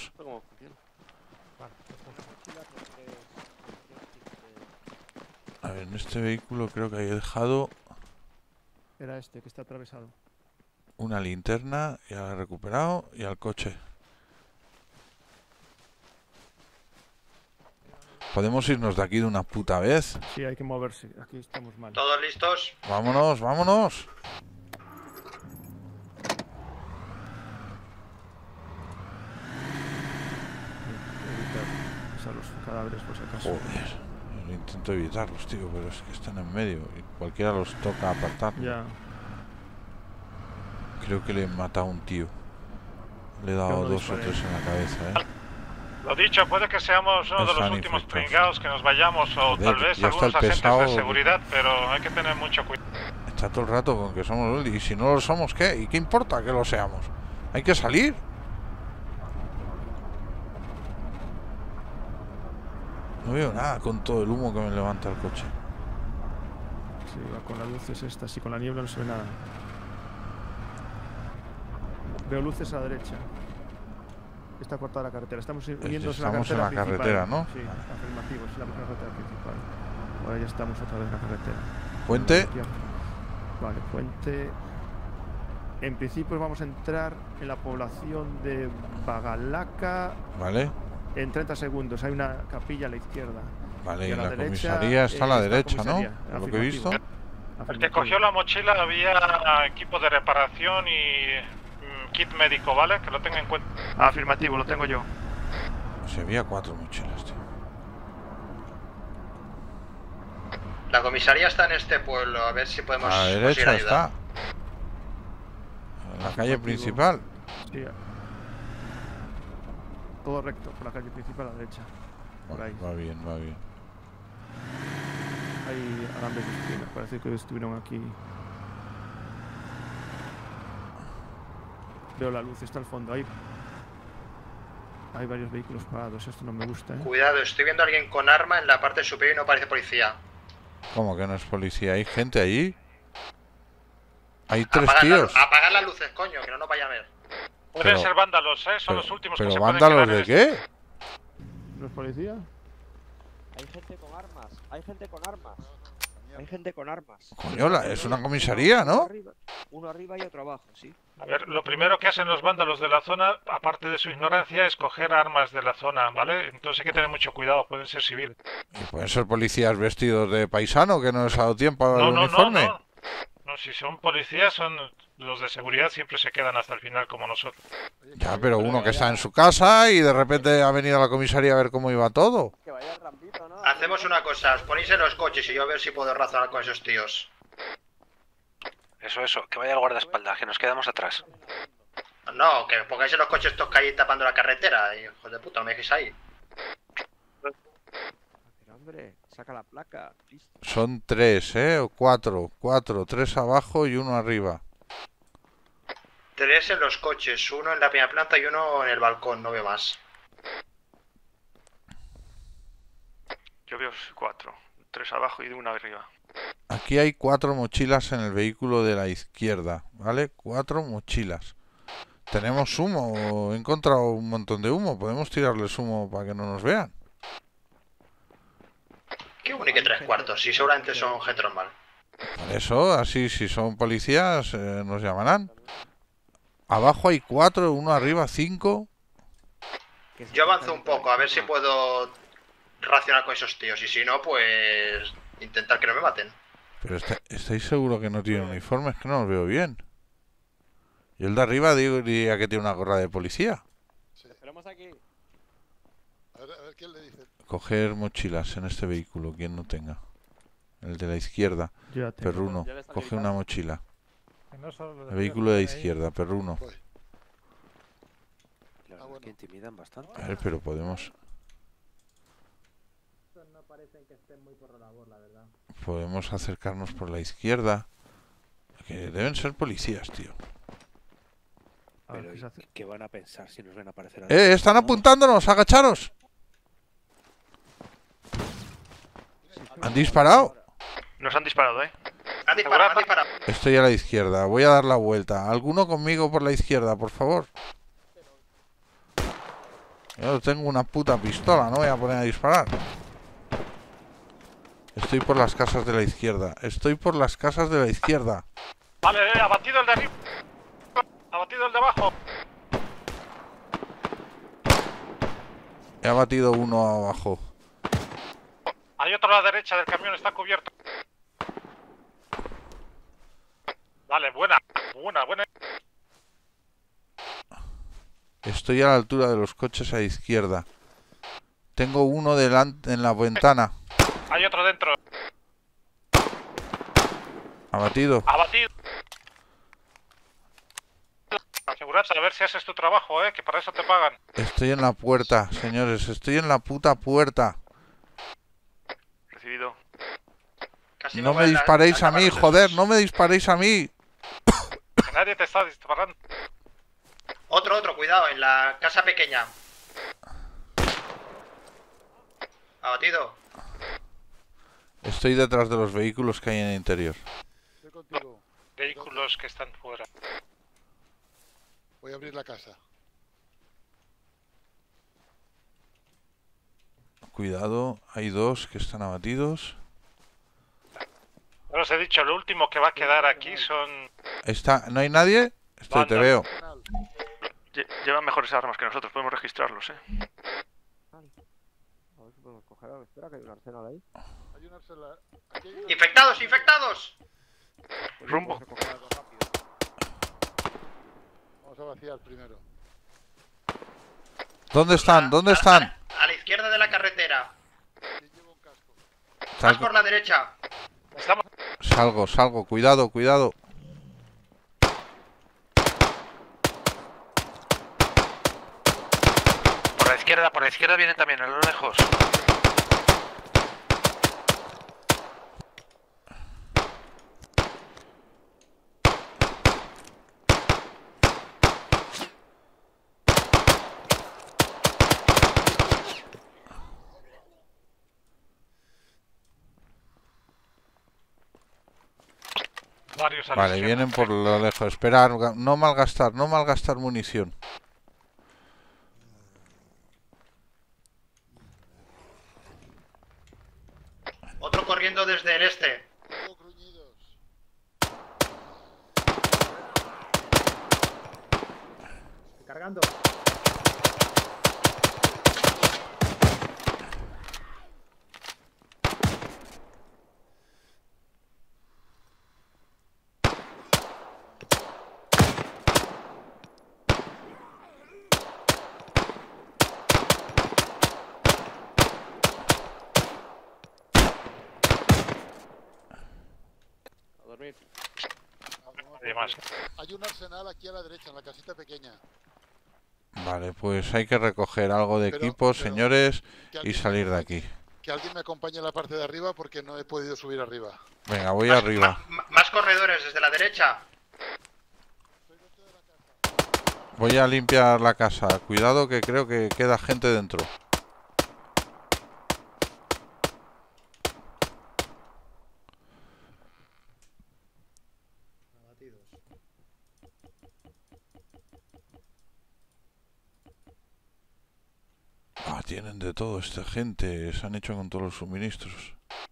A ver, en este vehículo creo que he dejado Era este que está atravesado. una linterna, ya la he recuperado, y al coche. ¿Podemos irnos de aquí de una puta vez? Sí, hay que moverse. Aquí estamos mal. ¿Todos listos? Vámonos. Evitar pisar los cadáveres por si acaso. Joder. Yo intento evitarlos, tío, pero es que están en medio y cualquiera los toca apartar. Ya. Creo que le he matado a un tío. Le he dado 2 o 3 en la cabeza, Lo dicho, puede que seamos uno de los Están últimos infectados. pringados que nos vayamos o Joder, tal vez ya está algunos el agentes pesado. de seguridad, pero hay que tener mucho cuidado. Está todo el rato con que somos los... Y si no lo somos, ¿qué? ¿Y qué importa que lo seamos? Hay que salir. No veo nada con todo el humo que me levanta el coche. Sí, va con las luces estas y con la niebla no se ve nada. Veo luces a la derecha. Está cortada la carretera. Estamos yéndose a la Estamos en carretera la principal. carretera, ¿no? Sí, afirmativo, sí, la carretera principal. Ahora ya estamos otra vez en la carretera. ¿Puente? Vale, puente. En principio vamos a entrar en la población de Bagalaca. Vale. En 30 segundos. Hay una capilla a la izquierda. Vale, y y a la derecha, comisaría está a la derecha, ¿no? comisaría, Por lo que he visto. El que cogió la mochila había equipo de reparación y kit médico, ¿vale? Que lo tenga en cuenta. Afirmativo, lo tengo yo. Si había 4 mochilas, tío. La comisaría está en este pueblo, a ver si podemos A la conseguir derecha ayuda. está. En la calle principal. Sí. Todo recto, por la calle principal a la derecha. Por ahí. Va bien. Hay alambres de espina, parece que estuvieron aquí. Veo la luz, está al fondo. Hay varios vehículos parados, esto no me gusta, ¿eh? Cuidado, estoy viendo a alguien con arma en la parte superior y no parece policía. ¿Cómo que no es policía? ¿Hay gente allí? Hay 3 Apagar tíos. apagar las luces, coño, que no nos vaya a ver. Pueden Pero- ser vándalos, son los últimos que ¿Pero se pueden vándalos quedar en de este- qué? ¿No es policía? Hay gente con armas. Hay gente con armas. Coño, es una comisaría, ¿no? Uno arriba y otro abajo, sí. A ver, lo primero que hacen los vándalos de la zona, aparte de su ignorancia, es coger armas de la zona, ¿vale? Entonces hay que tener mucho cuidado, pueden ser civiles. Y pueden ser policías vestidos de paisano que no les ha dado tiempo al No, no, uniforme. no. No, si son policías, son los de seguridad, siempre se quedan hasta el final como nosotros. Ya, pero uno que está en su casa y de repente ha venido a la comisaría a ver cómo iba todo. Que vaya rampito, ¿no? Hacemos una cosa, os ponéis en los coches y yo a ver si puedo razonar con esos tíos. Eso, que vaya el guardaespaldas, que nos quedamos atrás. No, que pongáis en los coches estos que hay tapando la carretera, hijos de puta, no me dejéis ahí. Pero hombre, saca la placa. Listo. Son 3, o 4. 3 abajo y 1 arriba. 3 en los coches, 1 en la primera planta y 1 en el balcón, no veo más. Yo veo 4. 3 abajo y 1 arriba. Aquí hay 4 mochilas en el vehículo de la izquierda, ¿vale? 4 mochilas. Tenemos humo, he encontrado un montón de humo. Podemos tirarles humo para que no nos vean. ¿Qué 1 y qué 3/4? Si seguramente son gente normal. Por eso, así, si son policías, nos llamarán. Abajo hay 4, uno arriba 5. Yo avanzo un poco, a ver si puedo racionar con esos tíos. Y si no, pues intentar que no me maten. Pero ¿estáis seguros que no tienen uniformes? Que no los veo bien. Y el de arriba diría que tiene una gorra de policía. Esperamos aquí. A ver quién le dice. Coger mochilas en este vehículo, quien no tenga. El de la izquierda. Yo ya tengo. Perruno, Ya le están coge gritando. una mochila. Que no solo lo El vehículo de la ahí. izquierda, Perruno. Voy. La verdad bueno. es que intimidan bastante. A ver, pero podemos No parecen que estén muy por la labor, la verdad. acercarnos por la izquierda. Que deben ser policías, tío. A ver, Pero ¿qué se hace? ¿qué van a pensar si nos ven aparecer a Están ¿no? apuntándonos, agacharos. ¿Han disparado? Nos han disparado, Han disparado, han disparado. Estoy a la izquierda, voy a dar la vuelta. ¿Alguno conmigo por la izquierda, por favor? Yo tengo una puta pistola, no voy a poner a disparar. Estoy por las casas de la izquierda. Estoy por las casas de la izquierda. Vale, abatido el de arriba. Abatido el de abajo. He abatido uno abajo. Hay otro a la derecha del camión, está cubierto. Vale, buena. Estoy a la altura de los coches a la izquierda. Tengo uno delante en la ventana. Hay otro dentro. Abatido. Abatido. Asegurarse a ver si haces tu trabajo, que para eso te pagan. Estoy en la puerta, señores. Estoy en la puta puerta. Recibido. Casi No me voy disparéis a mí, cámaras joder. esos. No me disparéis a mí. Que nadie te está disparando. Otro, cuidado, en la casa pequeña. Abatido. Estoy detrás de los vehículos que hay en el interior. Estoy contigo. Vehículos que están fuera. Voy a abrir la casa. Cuidado, hay 2 que están abatidos. No os he dicho, lo último que va a quedar aquí son... ¿No hay nadie? Te veo. Llevan mejores armas que nosotros, podemos registrarlos, A ver si podemos coger algo. Espera, que hay un arsenal ahí. Hay un arsenal. Aquí hay un ¡Infectados, infectados! Rumbo. Vamos a coger algo rápido. Vamos a vaciar primero. ¿Dónde están? ¿Dónde están? A la izquierda de la carretera. ¿Quién lleva un casco? Más por la derecha. Estamos... Salgo. Cuidado. Por la izquierda vienen también, a lo lejos. Varios a la Vale, izquierda. vienen por lo lejos. Esperar, no malgastar munición. Otro corriendo desde el este. Tengo gruñidos. Cargando. A dormir. Nadie más. Hay un arsenal aquí a la derecha, en la casita pequeña. Vale, pues hay que recoger algo de Pero- equipos, pero- señores, Que y alguien salir me de acompañe- aquí. Que alguien me acompañe a la parte de arriba porque no he podido subir arriba. Venga, voy arriba. Más corredores desde la derecha. Voy a limpiar la casa. Cuidado que creo que queda gente dentro. Tienen de todo esta gente. Se han hecho con todos los suministros.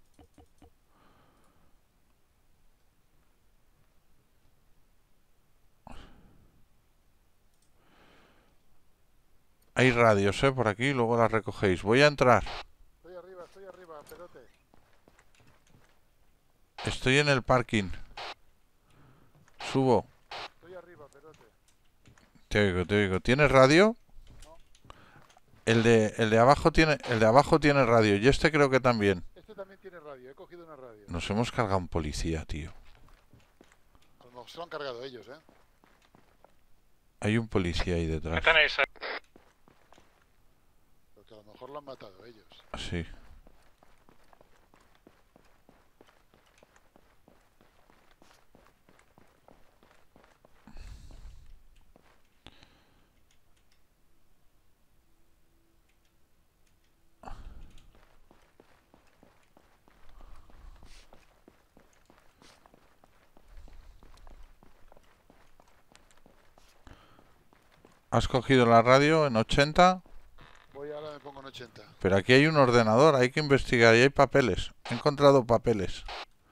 Hay radios, por aquí, luego las recogéis. Voy a entrar. Estoy arriba, Perote. Estoy en el parking. Subo. Estoy arriba, Perote. Te oigo. ¿Tienes radio? No. El de abajo tiene radio. Y este creo que también. Este también tiene radio, he cogido una radio. Nos hemos cargado un policía, tío. A lo mejor se lo han cargado ellos, Hay un policía ahí detrás. ¿Qué tenéis ahí? Porque a lo mejor lo han matado ellos. Sí. ¿Has cogido la radio en 80? Voy ahora, me pongo en 80. Pero aquí hay un ordenador, hay que investigar y hay papeles. He encontrado papeles.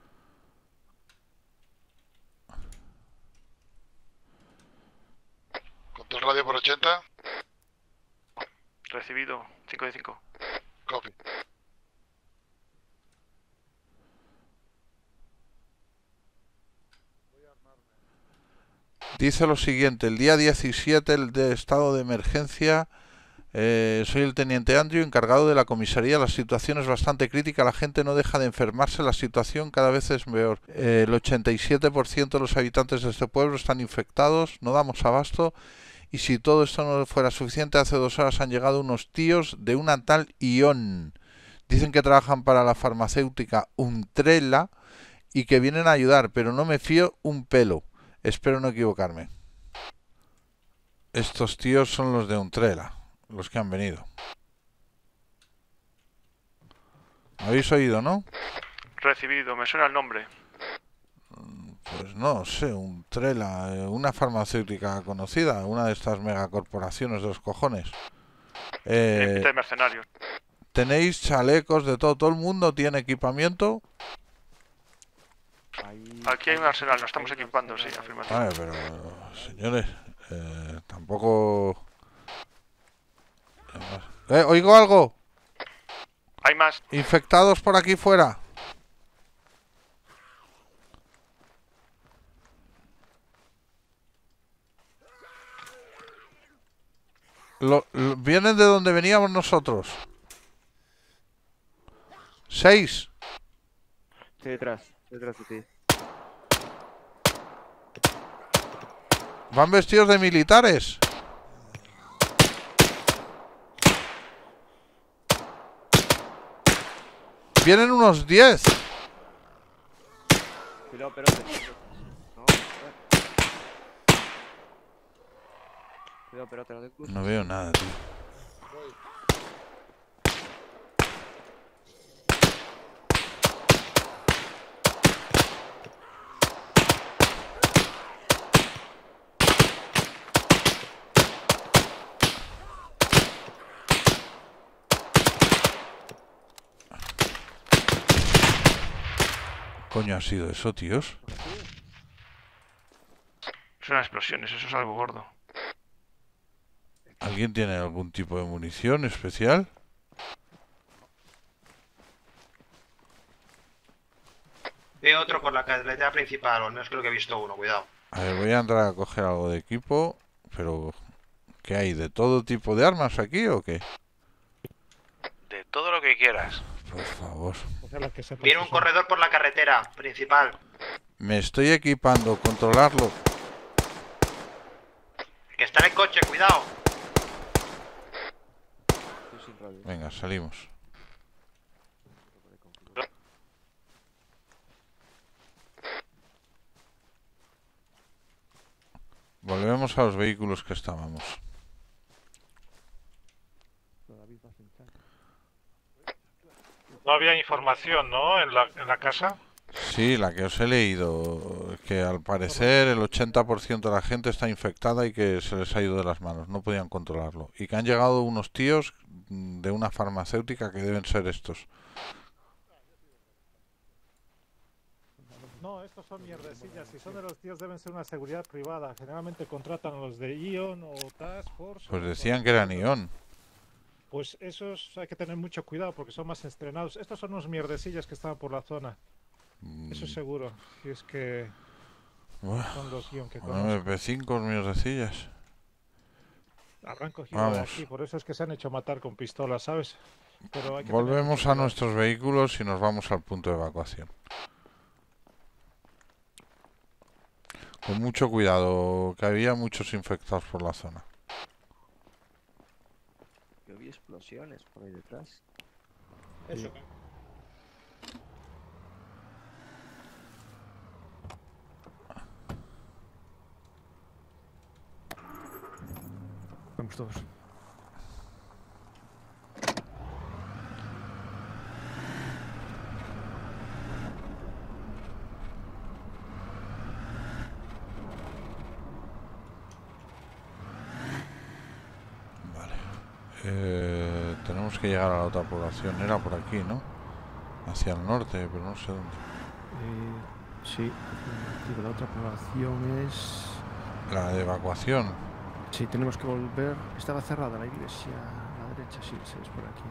¿Control radio por 80? Recibido, 5 de 5. Copy. Dice lo siguiente, el día 17 el de estado de emergencia, soy el teniente Andrew, encargado de la comisaría, la situación es bastante crítica, la gente no deja de enfermarse, la situación cada vez es peor. El 87% de los habitantes de este pueblo están infectados, no damos abasto, y si todo esto no fuera suficiente, hace 2 horas han llegado unos tíos de una tal Ion. Dicen que trabajan para la farmacéutica Umbrella y que vienen a ayudar, pero no me fío un pelo. Espero no equivocarme. Estos tíos son los de Umbrella, los que han venido. ¿Me habéis oído, no? Recibido, me suena el nombre. Pues no sé, Umbrella, una farmacéutica conocida, una de estas megacorporaciones de los cojones. De mercenarios. ¿Tenéis chalecos de todo? ¿Todo el mundo tiene equipamiento? Aquí hay un arsenal, nos estamos equipando, sí, afirmativo. Vale, pero, señores, tampoco... ¿Oigo algo? Hay más. Infectados por aquí fuera. Vienen de donde veníamos nosotros. 6. Estoy detrás de ti. Van vestidos de militares. Vienen unos 10. Cuidado, pero cuidado, pero te lo doy. No veo nada, tío. ¿Coño ha sido eso, tíos? Son explosiones, eso es algo gordo. ¿Alguien tiene algún tipo de munición especial? Veo otro por la carretera principal, o al menos creo que he visto uno, cuidado. A ver, voy a entrar a coger algo de equipo, pero... ¿Qué hay? ¿De todo tipo de armas aquí o qué? De todo lo que quieras. Por favor. Viene un corredor por la carretera principal. Me estoy equipando, controlarlo. Que está en el coche, cuidado. Venga, salimos. Volvemos a los vehículos que estábamos. No había información, ¿no? En la casa. Sí, la que os he leído, que al parecer el 80% de la gente está infectada y que se les ha ido de las manos, no podían controlarlo. Y que han llegado unos tíos de una farmacéutica que deben ser estos. No, No, estos son mierdecillas. Si son de los tíos deben ser una seguridad privada. Generalmente contratan a los de Ion o Task Force. Pues decían que eran Ion. Pues esos hay que tener mucho cuidado porque son más estrenados. Estos son unos mierdecillas que estaban por la zona. Eso es seguro. Y es que son los Ion que conozco. MP5 mierdecillas. Habrán cogido de aquí, por eso es que se han hecho matar con pistolas, ¿sabes? Pero hay que volvemos a nuestros vehículos y nos vamos al punto de evacuación. Con mucho cuidado, que había muchos infectados por la zona. Yo vi explosiones por ahí detrás. Eso. Vamos todos. Tenemos que llegar a la otra población. Era por aquí, ¿no? Hacia el norte, pero no sé dónde. Sí, la otra población es... La de evacuación. Sí, tenemos que volver. Estaba cerrada la iglesia a la derecha, sí, es por aquí.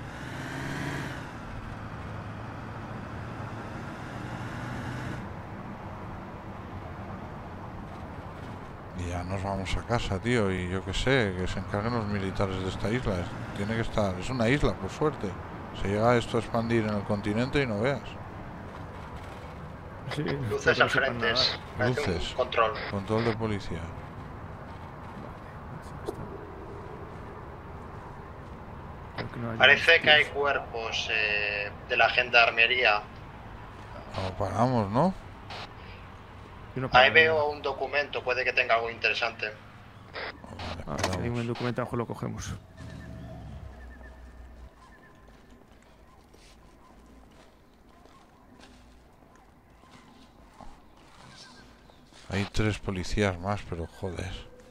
Y ya nos vamos a casa, tío. Y yo qué sé, que se encarguen los militares de esta isla. Tiene que estar... Es una isla, por suerte. Se llega esto a expandir en el continente y no veas. Sí, luces al frente. Luces. Control. Control de policía. Parece que hay cuerpos de la gendarmería. No paramos, ¿no? Ahí veo un documento, puede que tenga algo interesante. Si hay un documento, lo cogemos. Hay 3 policías más, pero joder.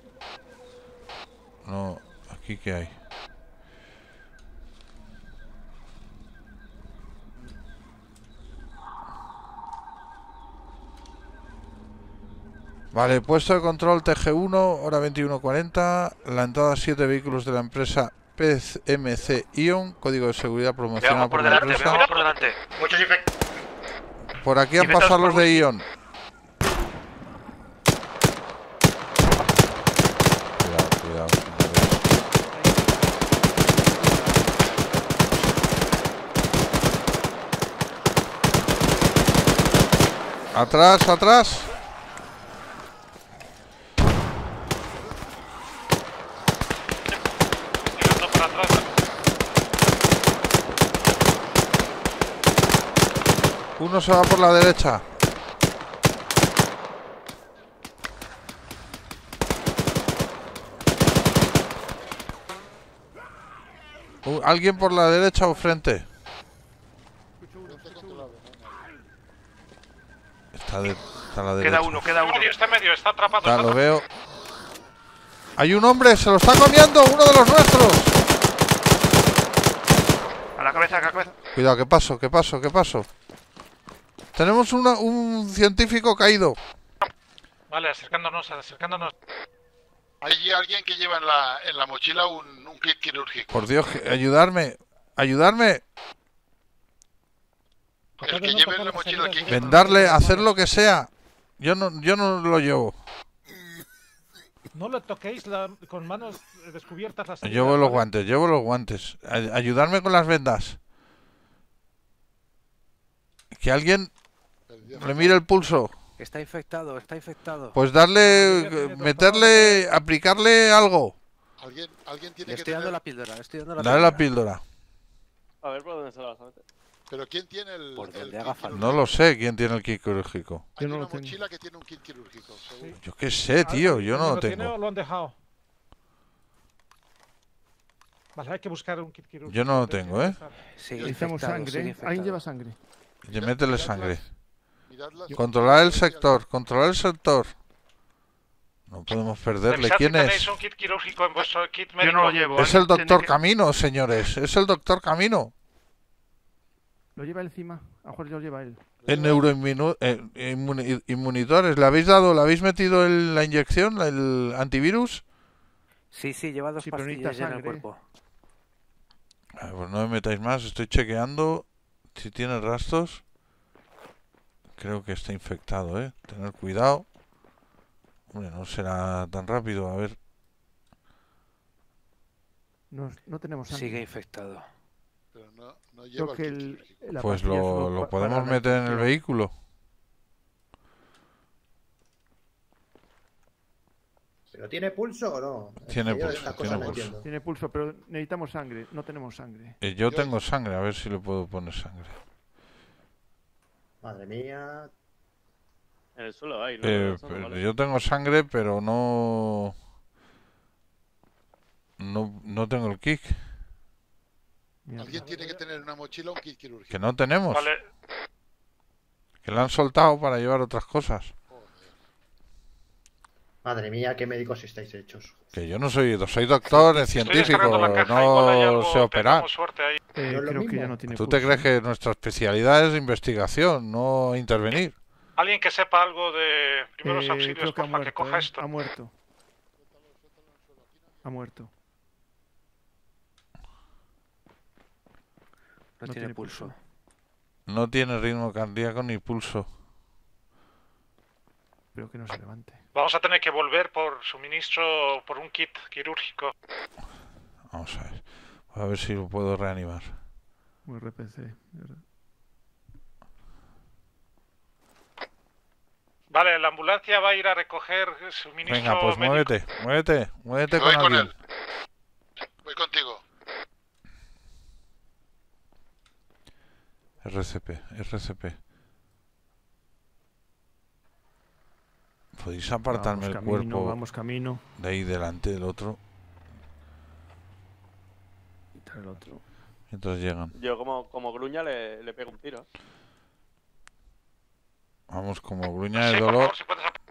No, ¿aquí qué hay? Vale, puesto de control TG1, hora 21:40. La entrada 7 vehículos de la empresa PMC Ion, código de seguridad promocional por la empresa. Veamos por delante. Muchos Por aquí han pasado los de Ion. Cuidado, Atrás, atrás. Uno se va por la derecha. ¿Alguien por la derecha o frente? Está a la derecha. Queda uno. Está medio, está atrapado. Ya lo veo. Hay un hombre, se lo está comiendo, uno de los nuestros. A la cabeza, Cuidado, ¿qué pasó? Tenemos un científico caído. Vale, acercándonos. Hay alguien que lleva en la mochila un kit quirúrgico. Por Dios, ayudarme. El que lleve en la mochila el kit. Vendarle, hacer lo que sea. Yo no lo llevo. No lo toquéis con manos descubiertas. Las Llevo los guantes. Ayudarme con las vendas. Que alguien le mire el pulso. Está infectado. Pues meterle, aplicarle algo. Alguien tiene Le que estoy dando tener... la píldora. Dale la píldora. A ver por dónde se la vas a meter. Pero ¿quién tiene el Por donde kit haga falta. No lo sé quién tiene el kit quirúrgico. Hay una mochila que tiene un kit quirúrgico. Seguro. Yo qué sé, tío, yo no lo ¿Tiene o tengo. lo han dejado? Vale, hay que buscar un kit quirúrgico. Yo no lo tengo, ¿eh? Sí, Necesitamos sangre. Alguien lleva sangre. Y métele sangre. Miradlas. Controlar el sector. No podemos perderle. ¿Quién ¿Tenéis es? un kit quirúrgico en vuestro kit médico? Yo no lo llevo. Es el Tiene doctor que- Camino, señores. Es el doctor Camino. Lo lleva encima. A lo mejor lo lleva él. En neuroinmunitores. ¿Le habéis metido la inyección, el antivirus? Sí, lleva 2 pastillas ya en el cuerpo. Pues no me metáis más, estoy chequeando si tiene rastros. Creo que está infectado, Tener cuidado. Hombre, no será tan rápido, a ver. No tenemos sangre. Sigue infectado. Pero no lleva que pues lo podemos meter en el vehículo. ¿Pero tiene pulso o no? Tiene pulso. Tiene pulso, pero necesitamos sangre. No tenemos sangre. Yo tengo sangre, a ver si le puedo poner sangre. Madre mía. En el suelo hay, ¿no? Yo tengo sangre, pero no tengo el kit. Alguien tiene que tener una mochila o un kit quirúrgico. Que no tenemos. Vale. Que la han soltado para llevar otras cosas. Madre mía, qué médicos estáis hechos. Que yo no soy doctor, científico, no sé operar. Creo que ya no tiene ¿Tú te crees que nuestra especialidad es investigación, no intervenir? Alguien que sepa algo de primeros auxilios, porfa, que coja esto. Ha muerto. No tiene pulso. No tiene ritmo cardíaco ni pulso. Pero que no se levante. Vamos a tener que volver por suministro, por un kit quirúrgico. Vamos a ver si lo puedo reanimar. Muy RPC. Vale, la ambulancia va a ir a recoger suministro. Venga, pues médico. muévete Voy con él. Voy contigo. RCP. ¿Podéis apartarme el cuerpo? Vamos camino. De ahí delante del otro. Quitar el otro. Mientras llegan. Yo como gruña le pego un tiro. Vamos, como gruña de dolor. Por favor, si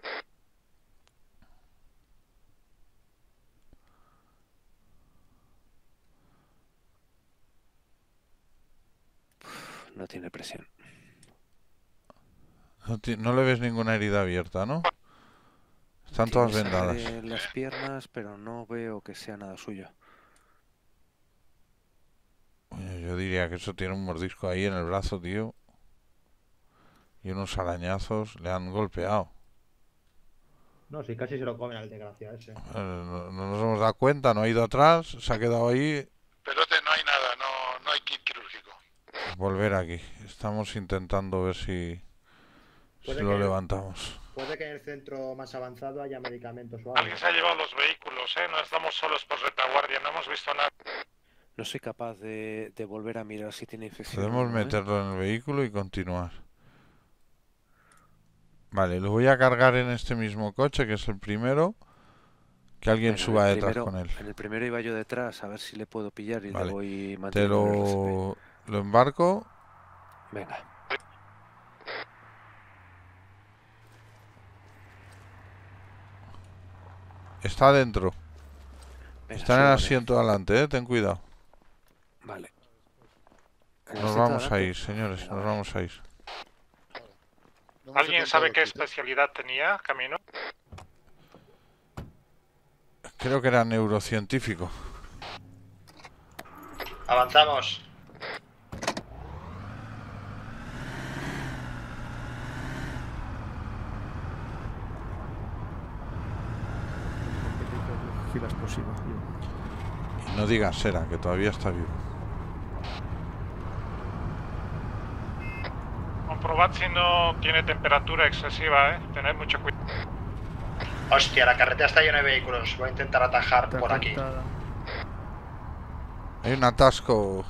No tiene presión. No le ves ninguna herida abierta, ¿no? Están todas vendadas. En las piernas, pero no veo que sea nada suyo. Yo diría que eso tiene un mordisco ahí en el brazo, tío. Y unos arañazos le han golpeado. No, si casi se lo comen al desgraciado ese. No nos hemos dado cuenta, no ha ido atrás, se ha quedado ahí. Pero no hay nada, no hay kit quirúrgico. Volver aquí. Estamos intentando ver si lo levantamos. Puede que en el centro más avanzado haya medicamentos o algo. alguien se ha llevado los vehículos, no estamos solos por retaguardia, no hemos visto nada. No soy capaz de volver a mirar si tiene infección. Podemos meterlo en el vehículo y continuar. Vale, lo voy a cargar en este mismo coche, que es el primero. Que alguien suba detrás con él. En el primero iba yo detrás, a ver si le puedo pillar y vale. le voy Te manteniendo lo embarco. Venga. Está dentro. Venga, está en el asiento delante, ten cuidado. Vale. Nos vamos a ir, señores, nos vamos a ir. ¿Alguien sabe qué especialidad tenía, Camino? Creo que era neurocientífico. Avanzamos. La explosiva. Y no digas Sera, que todavía está vivo. Comprobad si no tiene temperatura excesiva, Tened mucho cuidado. Hostia, la carretera está llena de vehículos. Voy a intentar atajar por aquí. Hay un atasco.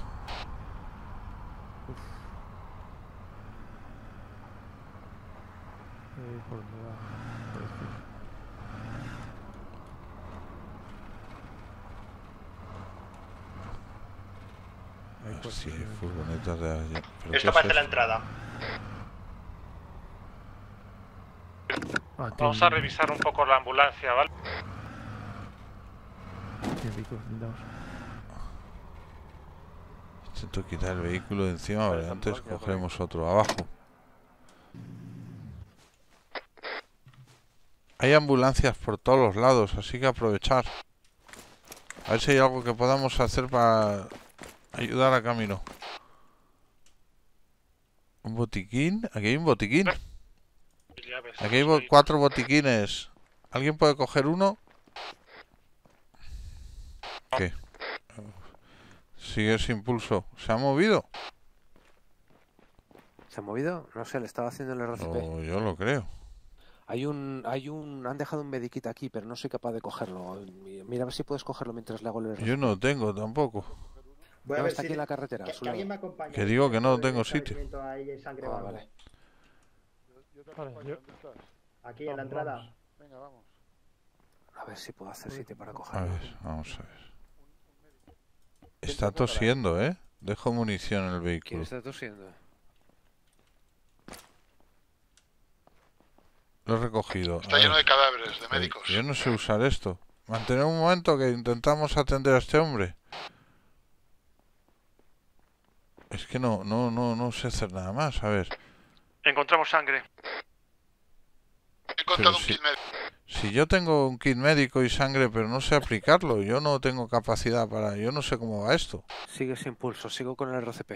¿Por dónde va? Sí, furgonetas de allí. Esto parece la entrada. Vamos a revisar un poco la ambulancia, ¿vale? Intento quitar el vehículo de encima, vale, antes cogeremos otro abajo. Hay ambulancias por todos los lados, así que aprovechar. A ver si hay algo que podamos hacer para ayudar a Camino. ¿Un botiquín? Aquí hay un botiquín. Aquí hay 4 botiquines. ¿Alguien puede coger uno? ¿Qué? Sigue sin pulso. ¿Se ha movido? ¿Se ha movido? No sé, le estaba haciendo el RCP. Oh, yo lo creo. Han dejado un medikit aquí, pero no soy capaz de cogerlo. Mira a ver si puedes cogerlo mientras le hago el RCP. Yo no lo tengo tampoco. Voy a No, ver está si aquí en la carretera. que alguien me acompañe. Que digo que no tengo sitio. Ahí hay sangre o algo. Vale. Aquí en la entrada. Vamos. Venga, vamos. A ver si puedo hacer sitio para A cogerlo. ver, vamos a ver. Está tosiendo, ¿eh? Dejo munición en el ¿Quién vehículo. está tosiendo? Lo he recogido. Está A lleno ver. de cadáveres, de médicos. Yo no sé usar esto. Mantener un momento que intentamos atender a este hombre. Es que no sé hacer nada más. A ver. Encontramos sangre. He encontrado un si, kit médico. si yo tengo un kit médico y sangre, pero no sé aplicarlo, yo no tengo capacidad para... Yo no sé cómo va esto. Sigue sin pulso, sigo con el RCP.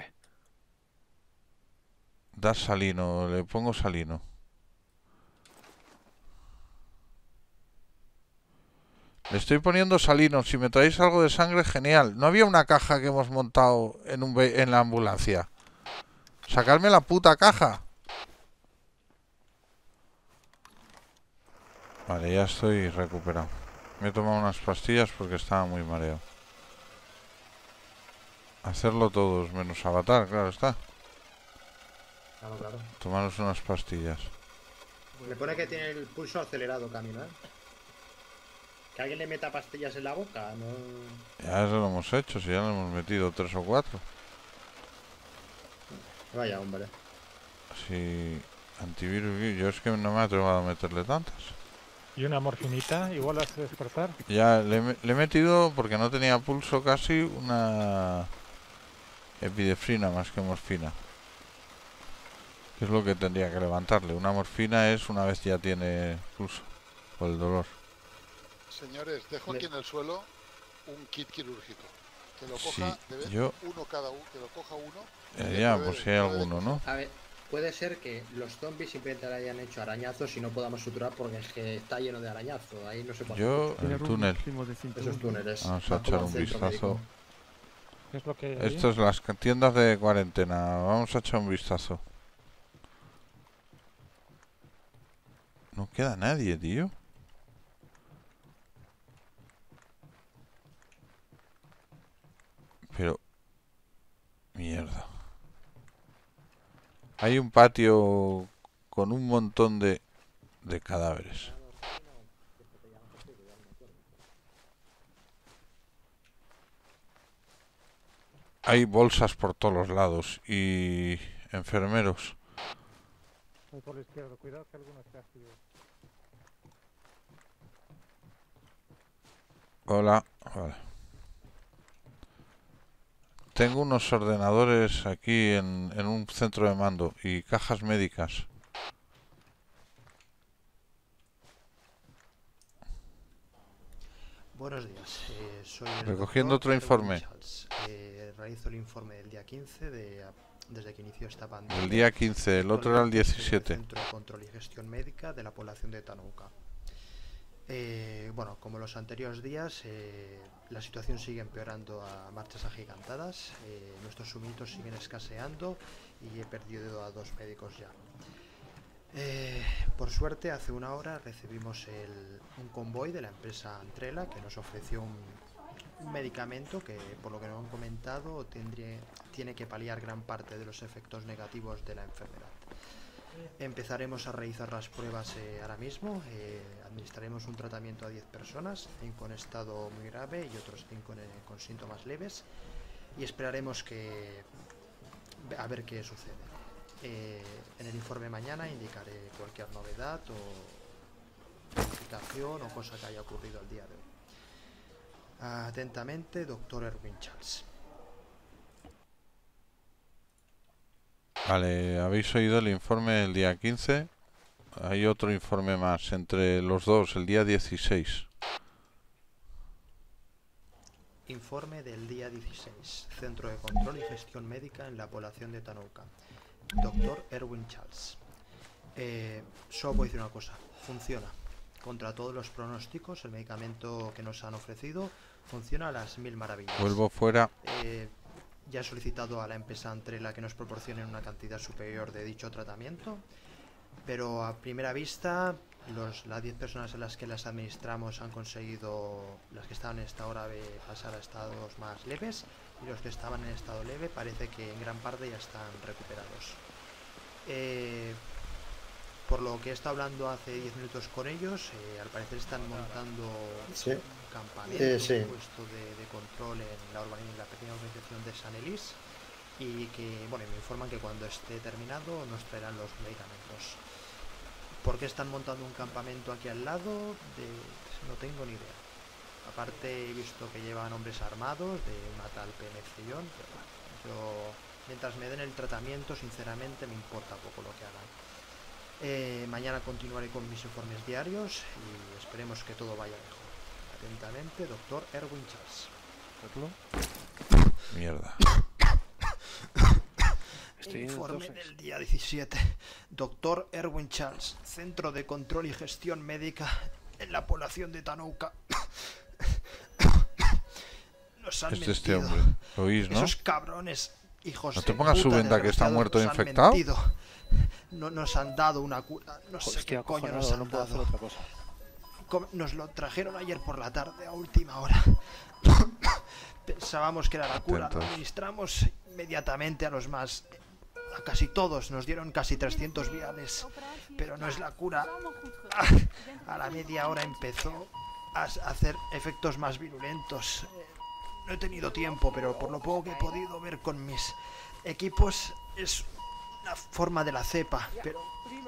Dar salino, le pongo salino. Le estoy poniendo salino. Si me traéis algo de sangre, genial. ¿No había una caja que hemos montado en la ambulancia? ¡Sacarme la puta caja! Vale, ya estoy recuperado. Me he tomado unas pastillas porque estaba muy mareado. Hacerlo todos, menos Avatar, claro está. Claro. Tomaros unas pastillas. Me pone que tiene el pulso acelerado, Camino, ¿eh? Que alguien le meta pastillas en la boca, no... Ya eso lo hemos hecho, si ya le hemos metido 3 o 4. Vaya, hombre. Sí, antivirus, yo es que no me atrevo a meterle tantas. ¿Y una morfinita? Igual hace despertar. Ya le he metido, porque no tenía pulso casi, una epidefrina más que morfina. Que es lo que tendría que levantarle. Una morfina es una vez ya tiene pulso, por el dolor. Señores, dejo aquí en el suelo un kit quirúrgico. Que lo coja, Sí, yo... uno cada uno, que lo coja uno. ya, por si hay alguno, ¿no? A ver, puede ser que los zombies simplemente le hayan hecho arañazos y no podamos suturar porque es que está lleno de arañazos. Ahí no se puede Yo, hacer mucho. el túnel. Esos túneles. Vamos a echar un vistazo. ¿Qué es lo que hay ahí? Esto es las tiendas de cuarentena. Vamos a echar un vistazo. No queda nadie, tío. Pero... Mierda. Hay un patio con un montón de cadáveres. Hay bolsas por todos los lados y enfermeros. Voy por la izquierda, cuidado que alguno esté activo. Hola, vale. Tengo unos ordenadores aquí en un centro de mando y cajas médicas. Buenos días, soy el Recogiendo doctor otro informe. Charles. Realizo el informe del día 15 desde que inició esta pandemia. El día 15, el otro era el 17. Centro de Control y Gestión Médica de la población de Tanuca. Bueno, como los anteriores días, la situación sigue empeorando a marchas agigantadas. Nuestros suministros siguen escaseando y he perdido a 2 médicos ya. Por suerte, hace una hora recibimos un convoy de la empresa Antrela que nos ofreció un medicamento que, por lo que nos han comentado, tiene que paliar gran parte de los efectos negativos de la enfermedad. Empezaremos a realizar las pruebas ahora mismo. Administraremos un tratamiento a 10 personas, 5 en estado muy grave y otros 5 con síntomas leves, y esperaremos a ver qué sucede. En el informe mañana indicaré cualquier novedad o verificación o cosa que haya ocurrido el día de hoy. Atentamente, doctor Erwin Charles. Vale, ¿habéis oído el informe del día 15? Hay otro informe más entre los dos, el día 16. Informe del día 16. Centro de Control y Gestión Médica en la población de Tanoka. Dr. Erwin Charles. Solo puedo decir una cosa. Funciona. Contra todos los pronósticos, el medicamento que nos han ofrecido funciona a las mil maravillas. Vuelvo fuera. Ya he solicitado a la empresa Antrela que nos proporcionen una cantidad superior de dicho tratamiento, pero a primera vista las 10 personas a las que las administramos han conseguido, las que estaban en estado grave, pasar a estados más leves, y los que estaban en estado leve parece que en gran parte ya están recuperados. Por lo que he estado hablando hace 10 minutos con ellos, al parecer están montando un campamento, un puesto de control en la pequeña urbanización de San Elis, y que, bueno, me informan que cuando esté terminado nos traerán los medicamentos. ¿Por qué están montando un campamento aquí al lado? No tengo ni idea. Aparte he visto que llevan hombres armados de una tal PNC-Ion, pero bueno, yo, mientras me den el tratamiento, sinceramente me importa poco lo que hagan. Mañana continuaré con mis informes diarios y esperemos que todo vaya mejor. Atentamente, Dr. Erwin Charles. Mierda. Informe del día 17. Dr. Erwin Charles, Centro de Control y Gestión Médica en la población de Tanoka. Nos han mentido. Este hombre. ¿Lo oís, no? Esos cabrones, hijos no te de pongas su puta, venda que está muerto nos han infectado. Mentido. No nos han dado una cura. No sé qué coño nos han dado. Hacer otra cosa. Nos lo trajeron ayer por la tarde a última hora. Pensábamos que era la cura. Lo administramos inmediatamente a los más. A casi todos. Nos dieron casi 300 viales. Pero no es la cura. A la media hora empezó a hacer efectos más virulentos. No he tenido tiempo, pero por lo poco que he podido ver con mis equipos es una forma de la cepa, pero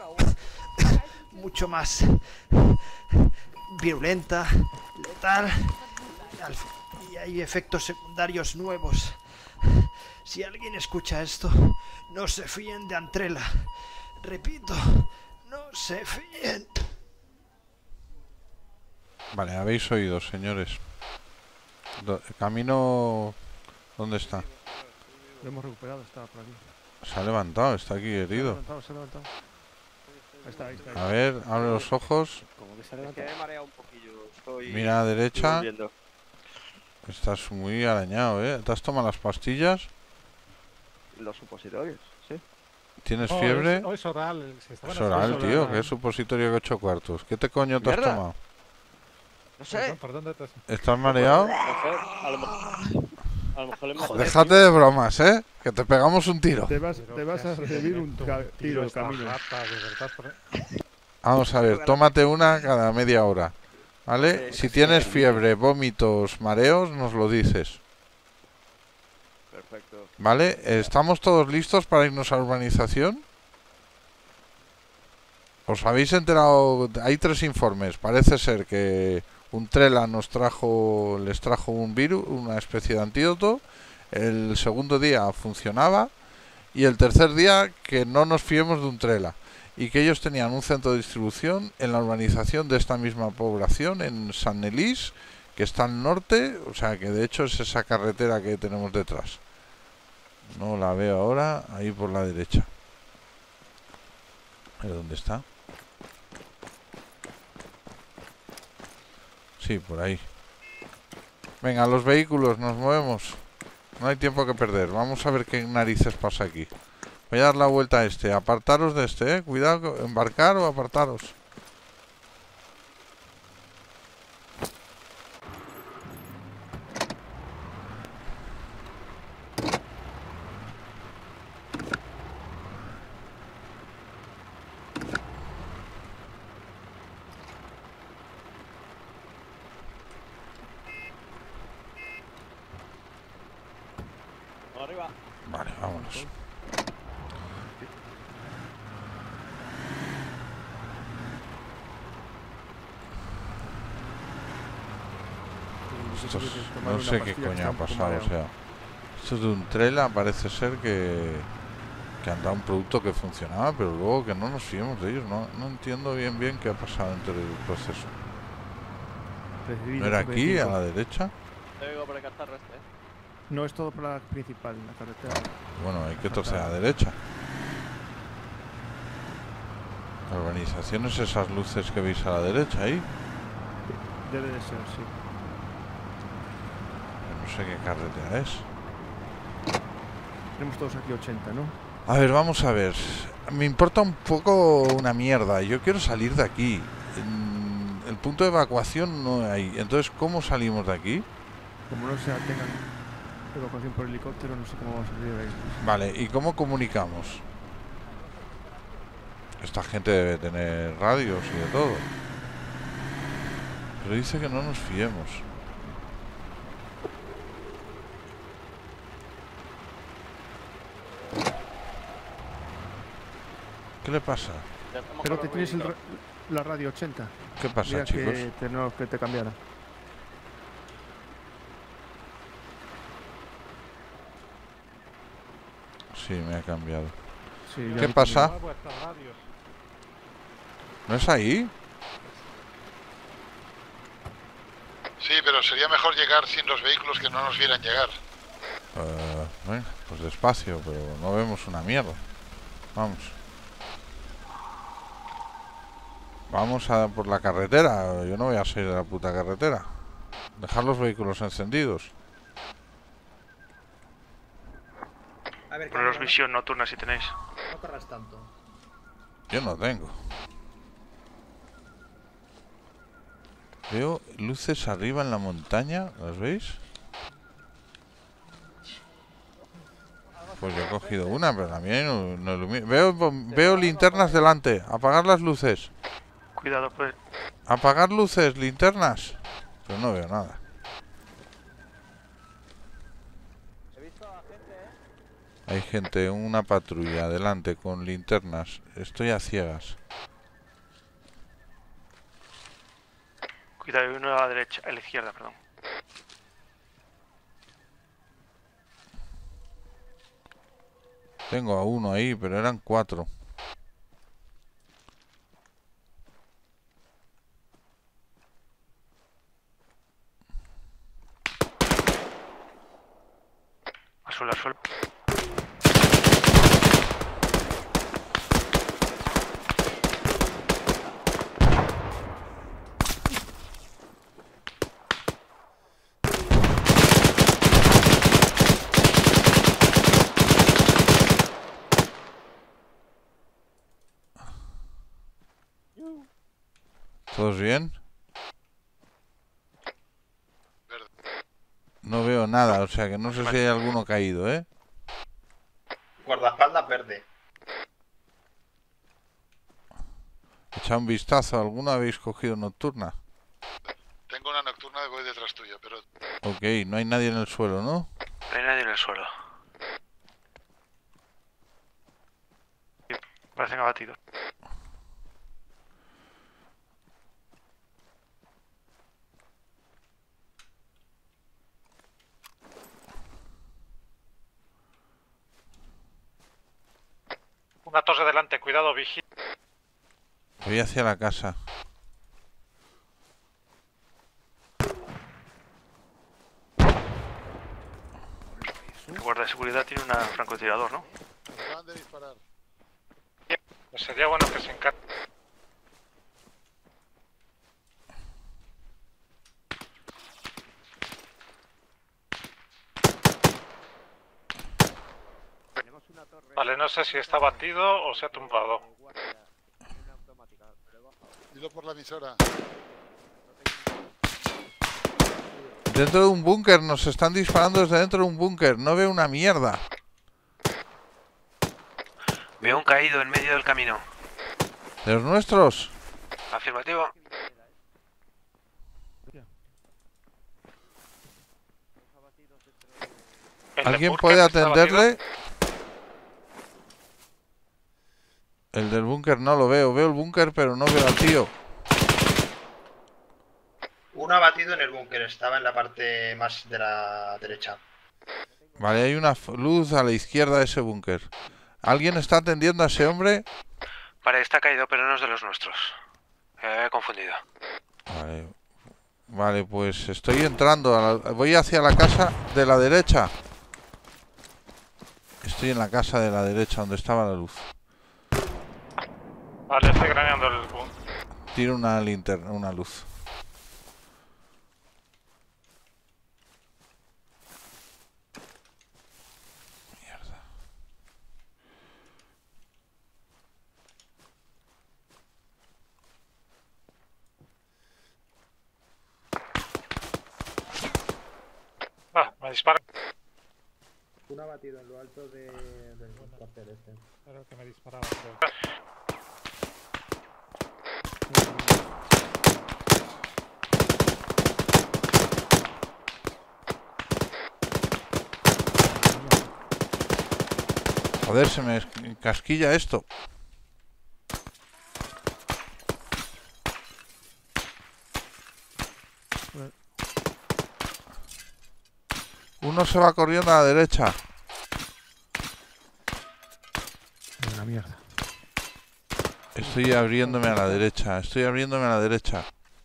mucho más virulenta, letal, y hay efectos secundarios nuevos. Si alguien escucha esto, no se fíen de Antrela. Repito, no se fíen. Vale, habéis oído, señores. Camino... ¿Dónde está? Lo hemos recuperado, estaba por aquí. Se ha levantado, está aquí herido. Se ha levantado. Ahí está. A ver, abre los ojos. Es que me he mareado un poquillo. Mira a la derecha. Estás muy arañado, ¿eh? ¿Te has tomado las pastillas? Los supositorios, sí. ¿Tienes fiebre? Es oral. Es oral, tío. ¿Qué supositorio que 8 cuartos? ¿Qué te coño te has tomado? No sé. ¿Por dónde te has... ¿Estás mareado? A lo mejor Joder, déjate de bromas, ¿eh? Que te pegamos un tiro. Te vas a recibir un tiro de camino. Vamos a ver, tómate una cada media hora. ¿Vale? Si tienes fiebre, vómitos, mareos, nos lo dices. Perfecto. ¿Vale? ¿Estamos todos listos para irnos a la urbanización? ¿Os habéis enterado? Hay 3 informes. Parece ser que Antrela les trajo un virus, una especie de antídoto. El segundo día funcionaba. Y el tercer día que no nos fiemos de Antrela. Y que ellos tenían un centro de distribución en la urbanización de esta misma población, en San Elis, que está al norte. O sea que de hecho es esa carretera que tenemos detrás. No la veo ahora, ahí por la derecha. A ver dónde está. Sí, por ahí. Venga, los vehículos, nos movemos. No hay tiempo que perder. Vamos a ver qué narices pasa aquí. Voy a dar la vuelta a este. Apartaros de este, ¿eh? Cuidado, embarcar o apartaros. Arriba. Vale, vámonos. No sé qué coño ha pasado, o sea, esto de Antrela parece ser que Que han dado un producto que funcionaba, pero luego que no nos fiemos de ellos. No entiendo bien qué ha pasado entre el proceso. ¿No era aquí, a la derecha? Te por el catarro este, ¿eh? No, es todo por la principal, la carretera. Bueno, hay que torcer a la derecha. La urbanización es esas luces que veis a la derecha ahí. Debe de ser, sí. No sé qué carretera es. Tenemos todos aquí 80, ¿no? A ver, vamos a ver. Me importa un poco una mierda. Yo quiero salir de aquí. El punto de evacuación no hay. Entonces, ¿cómo salimos de aquí? Como no se tengan evacuación por helicóptero, no sé cómo vamos a salir de ahí. Vale, ¿y cómo comunicamos? Esta gente debe tener radios y de todo. Pero dice que no nos fiemos. ¿Qué le pasa? Pero que tienes la radio 80. ¿Qué pasa, mira chicos? Que te cambiara. Sí, me ha cambiado. Sí, ¿Qué pasa? ¿No es ahí? Sí, pero sería mejor llegar sin los vehículos que no nos vieran llegar. Bueno, pues despacio, pero no vemos una mierda. Vamos. Vamos a por la carretera. Yo no voy a salir de la puta carretera. Dejar los vehículos encendidos. A ver, Poneros visión nocturna si tenéis. no corras tanto. Yo no tengo. Veo luces arriba en la montaña. ¿Las veis? Pues yo he cogido una, pero la mía no ilumina. Veo linternas delante. Apagar las luces. Cuidado, pues. Apagar luces, linternas. Pero no veo nada. He visto a gente, ¿eh? Hay gente, una patrulla adelante con linternas. Estoy a ciegas. Cuidado, hay uno a la derecha, a la izquierda, perdón. Tengo a uno ahí, pero eran 4. Al suelo, al suelo. ¿Todos bien? No veo nada, o sea que no sé si hay alguno caído, ¿eh? Guardaespaldas verde. Echa un vistazo. ¿Alguno habéis cogido nocturna? Tengo una nocturna y voy detrás tuya, pero... Ok, no hay nadie en el suelo, ¿no? No hay nadie en el suelo. Parecen abatidos. Una torre delante, cuidado, vigila. Voy hacia la casa. El guardia de seguridad tiene un francotirador, ¿no? Nos acaban de disparar. Pues sería bueno que se encargue. Vale, no sé si está batido o se ha tumbado. Dilo por la emisora. Dentro de un búnker, nos están disparando desde dentro de un búnker. No veo una mierda. Veo un caído en medio del camino. ¿De los nuestros? Afirmativo. ¿Alguien puede atenderle? El del búnker no lo veo. Veo el búnker, pero no veo al tío. Uno abatido en el búnker, estaba en la parte más de la derecha. Vale, hay una luz a la izquierda de ese búnker. ¿Alguien está atendiendo a ese hombre? Vale, está caído, pero no es de los nuestros. Me he confundido. Vale. Vale, pues estoy entrando. Voy hacia la casa de la derecha. Estoy en la casa de la derecha, donde estaba la luz. Vale, estoy graneando el boom. Tiro una linterna, una luz. Mierda. Ah, me dispara. Un abatido en lo alto del cuartel este. Creo que me disparaba, creo. Joder, se me casquilla esto. Uno se va corriendo a la derecha. Una mierda. Estoy abriéndome a la derecha. Estoy abriéndome a la derecha.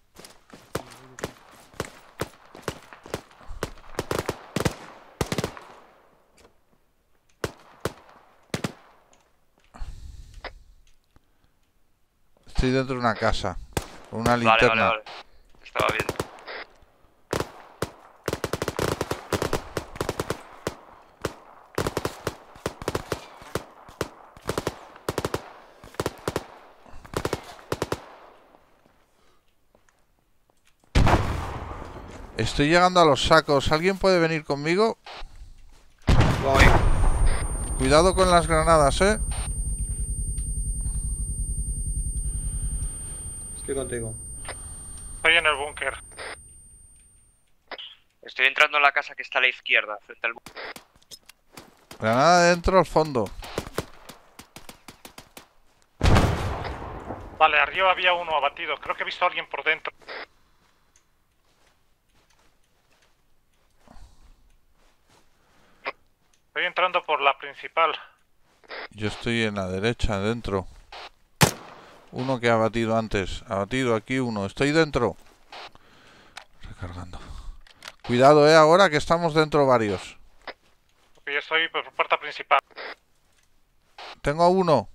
Estoy dentro de una casa. Con una linterna. Vale. Estaba bien. Estoy llegando a los sacos. ¿Alguien puede venir conmigo? Voy. Cuidado con las granadas, ¿eh? Estoy contigo. Estoy en el búnker. Estoy entrando en la casa que está a la izquierda, frente al... Granada dentro al fondo. Vale, arriba había uno abatido. Creo que he visto a alguien por dentro. Estoy entrando por la principal. Yo estoy en la derecha, dentro. Uno que ha batido antes. Ha batido aquí uno. Estoy dentro. Recargando. Cuidado, ahora que estamos dentro varios. Yo estoy por puerta principal. Tengo a uno.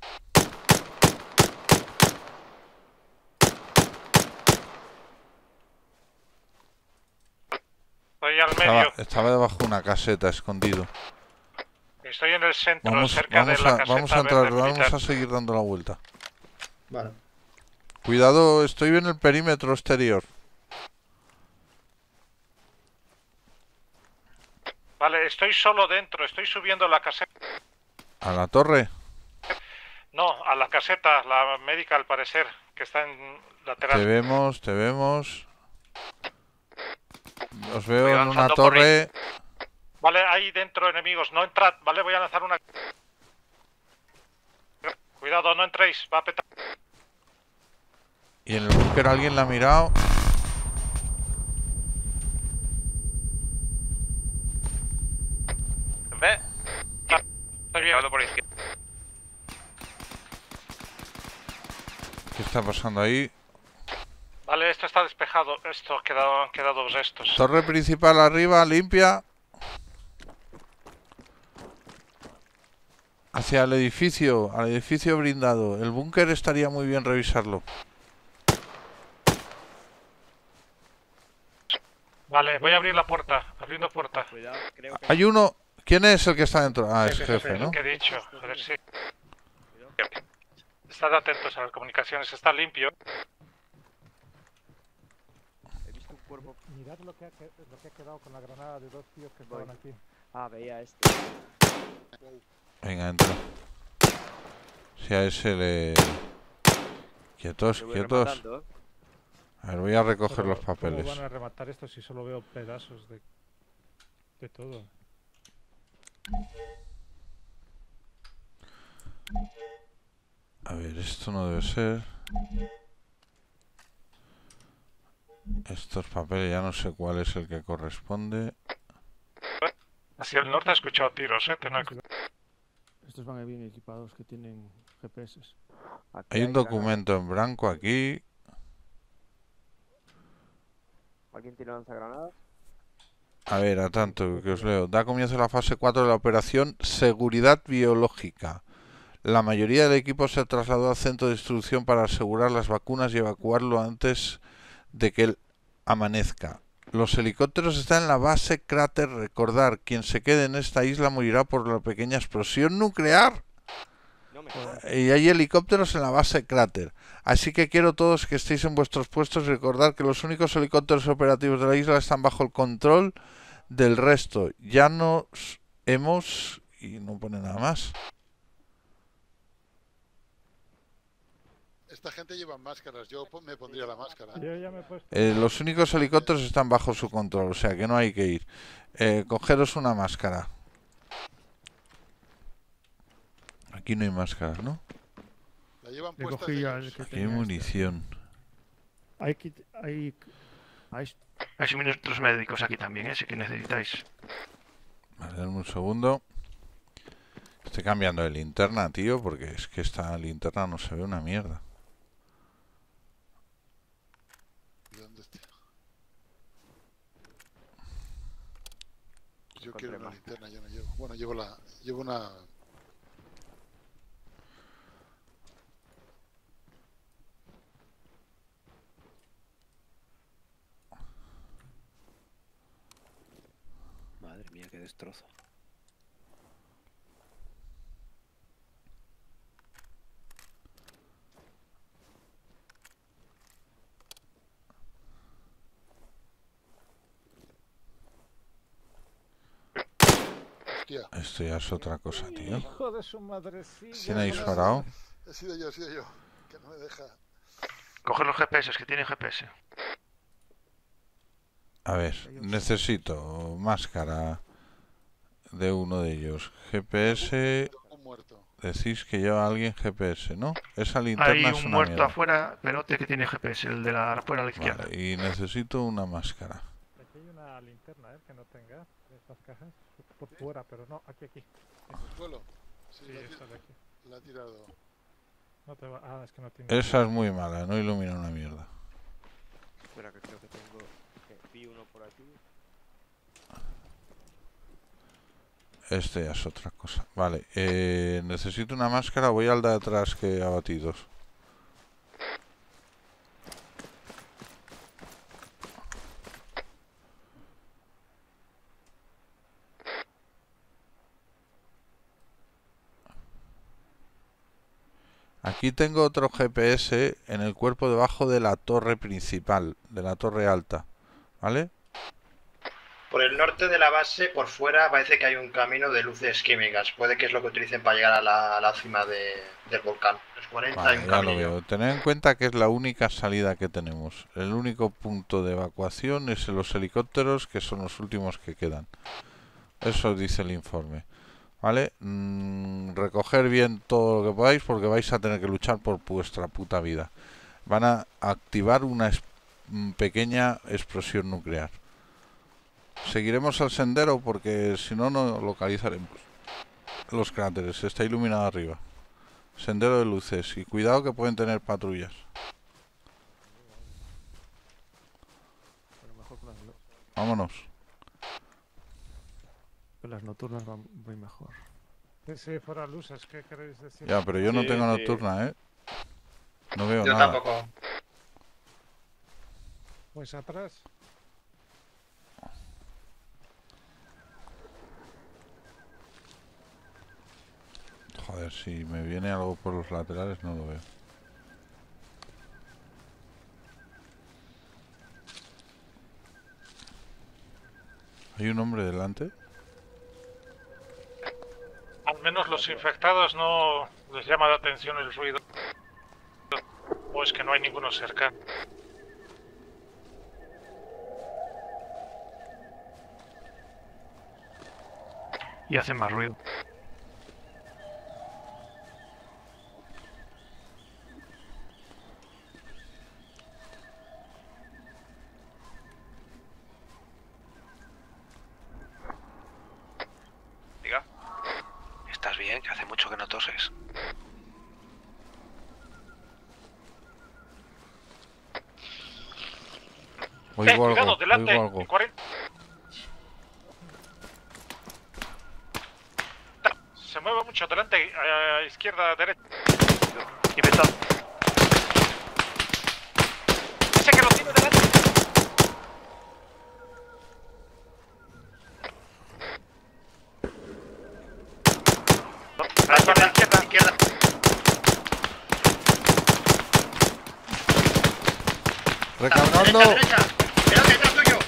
Estoy al medio. Estaba debajo de una caseta, escondido. Estoy en el centro, Vamos, cerca de la caseta. vamos a entrar, verde vamos militar. a seguir dando la vuelta. Vale. Cuidado, estoy en el perímetro exterior. Vale, estoy solo dentro, estoy subiendo la caseta. ¿A la torre? No, a la caseta, la médica al parecer, que está en lateral. Te vemos, te vemos. Os veo Voy en una avanzando por torre. Vale, hay dentro enemigos, no entrad, vale, voy a lanzar una... Cuidado, no entréis, va a petar. Y en el búnker alguien la ha mirado. ¿Ve? Estoy bien. Por izquierda. ¿Qué está pasando ahí? Vale, esto está despejado, esto, han quedado restos. Torre principal arriba, limpia. Hacia el edificio, al edificio blindado. El búnker estaría muy bien revisarlo. Vale, voy a abrir la puerta, abriendo puerta. Cuidado, creo que... Hay uno. ¿Quién es el que está dentro? Ah, es jefe, ¿no? ¿Qué he dicho? A ver si... Estad atentos a las comunicaciones, está limpio. He visto un cuerpo... Mirad lo que ha quedado con la granada de dos tíos que estaban aquí. Ah, veía este. Venga, entra. Si a ese le... Quietos, Le voy quietos. rematando, ¿eh? A ver, voy a recoger los ¿Cómo papeles. van a rematar esto si solo veo pedazos de todo? A ver, esto no debe ser. Estos papeles ya no sé cuál es el que corresponde. Hacia el norte he escuchado tiros, tened cuidado. estos van bien equipados que tienen GPS. Hay un documento en blanco aquí. ¿Alguien tiene lanzagranadas? A ver, a tanto que os leo. Da comienzo la fase 4 de la operación Seguridad Biológica. La mayoría del equipo se trasladó al centro de distribución para asegurar las vacunas y evacuarlo antes de que amanezca. Los helicópteros están en la base cráter. Recordar, quien se quede en esta isla morirá por la pequeña explosión nuclear. Y hay helicópteros en la base cráter. Así que quiero todos que estéis en vuestros puestos y recordar que los únicos helicópteros operativos de la isla están bajo el control del resto. Ya nos hemos... y no pone nada más. Esta gente lleva máscaras, yo me pondría la máscara. Yo ya me he puesto... Los únicos helicópteros están bajo su control, o sea que no hay que ir. Cogeros una máscara. Aquí no hay máscaras, ¿no? La llevan Le puestas cogí al ellos. que Aquí hay tenía munición. hay Hay suministros médicos aquí también, si que necesitáis. Vale, dame un segundo. Estoy cambiando de linterna, tío, porque es que esta linterna no se ve una mierda. ¿De dónde está? Yo quiero una linterna, yo no llevo. Bueno, llevo una... Madre mía, qué destrozo. Hostia. Esto ya es otra cosa, tío. Hijo de su madrecilla. ¿Quién ha disparado? He sido yo. Que no me deja. Coger los GPS, que tienen GPS. A ver, necesito máscara de uno de ellos. GPS... Un muerto. Decís que lleva alguien GPS, ¿no? Esa Hay linterna es un una muerto mierda. afuera, Perote, que tiene GPS, el de la afuera a la izquierda. Vale, y necesito una máscara. Aquí hay una linterna, que no tenga de estas cajas. Por fuera, pero no, aquí. ¿El suelo? Sí, esta de aquí. la ha tirado. No te va... Ah, es que no tiene... Esa es muy mala, no ilumina una mierda. Espera, que creo que tengo... vi uno por aquí. Este ya es otra cosa. Vale, necesito una máscara. Voy al de atrás que abatidos. Aquí tengo otro GPS en el cuerpo debajo de la torre principal, de la torre alta. ¿Vale? Por el norte de la base, por fuera, parece que hay un camino de luces químicas. Puede que es lo que utilicen para llegar a la cima del volcán. Los 40 hay Vale, un ya lo camino. veo. Tened en cuenta que es la única salida que tenemos. El único punto de evacuación es en los helicópteros, que son los últimos que quedan. Eso dice el informe. ¿Vale? Recoger bien todo lo que podáis porque vais a tener que luchar por vuestra puta vida. Van a activar una pequeña explosión nuclear. Seguiremos al sendero porque si no, no localizaremos los cráteres. Está iluminado arriba. Sendero de luces. Y cuidado que pueden tener patrullas. Pero mejor con Vámonos. las nocturnas van muy mejor. Sí, fuera luces, ¿qué queréis decir? Ya, pero yo no tengo nocturna, ¿eh? No veo Yo nada. tampoco. Pues atrás. Joder, si me viene algo por los laterales no lo veo. ¿Hay un hombre delante? Al menos los infectados no les llama la atención el ruido. O es que no hay ninguno cerca. Y hacen más ruido. Diga. ¿Estás bien? Que hace mucho que Oigo cuidado, algo, delante, oigo algo. en 40. Se mueve mucho, delante, izquierda, derecha. Infectado. Ese que lo tiene delante. A la izquierda. Recargando. Derecha. Mira detrás tuyo.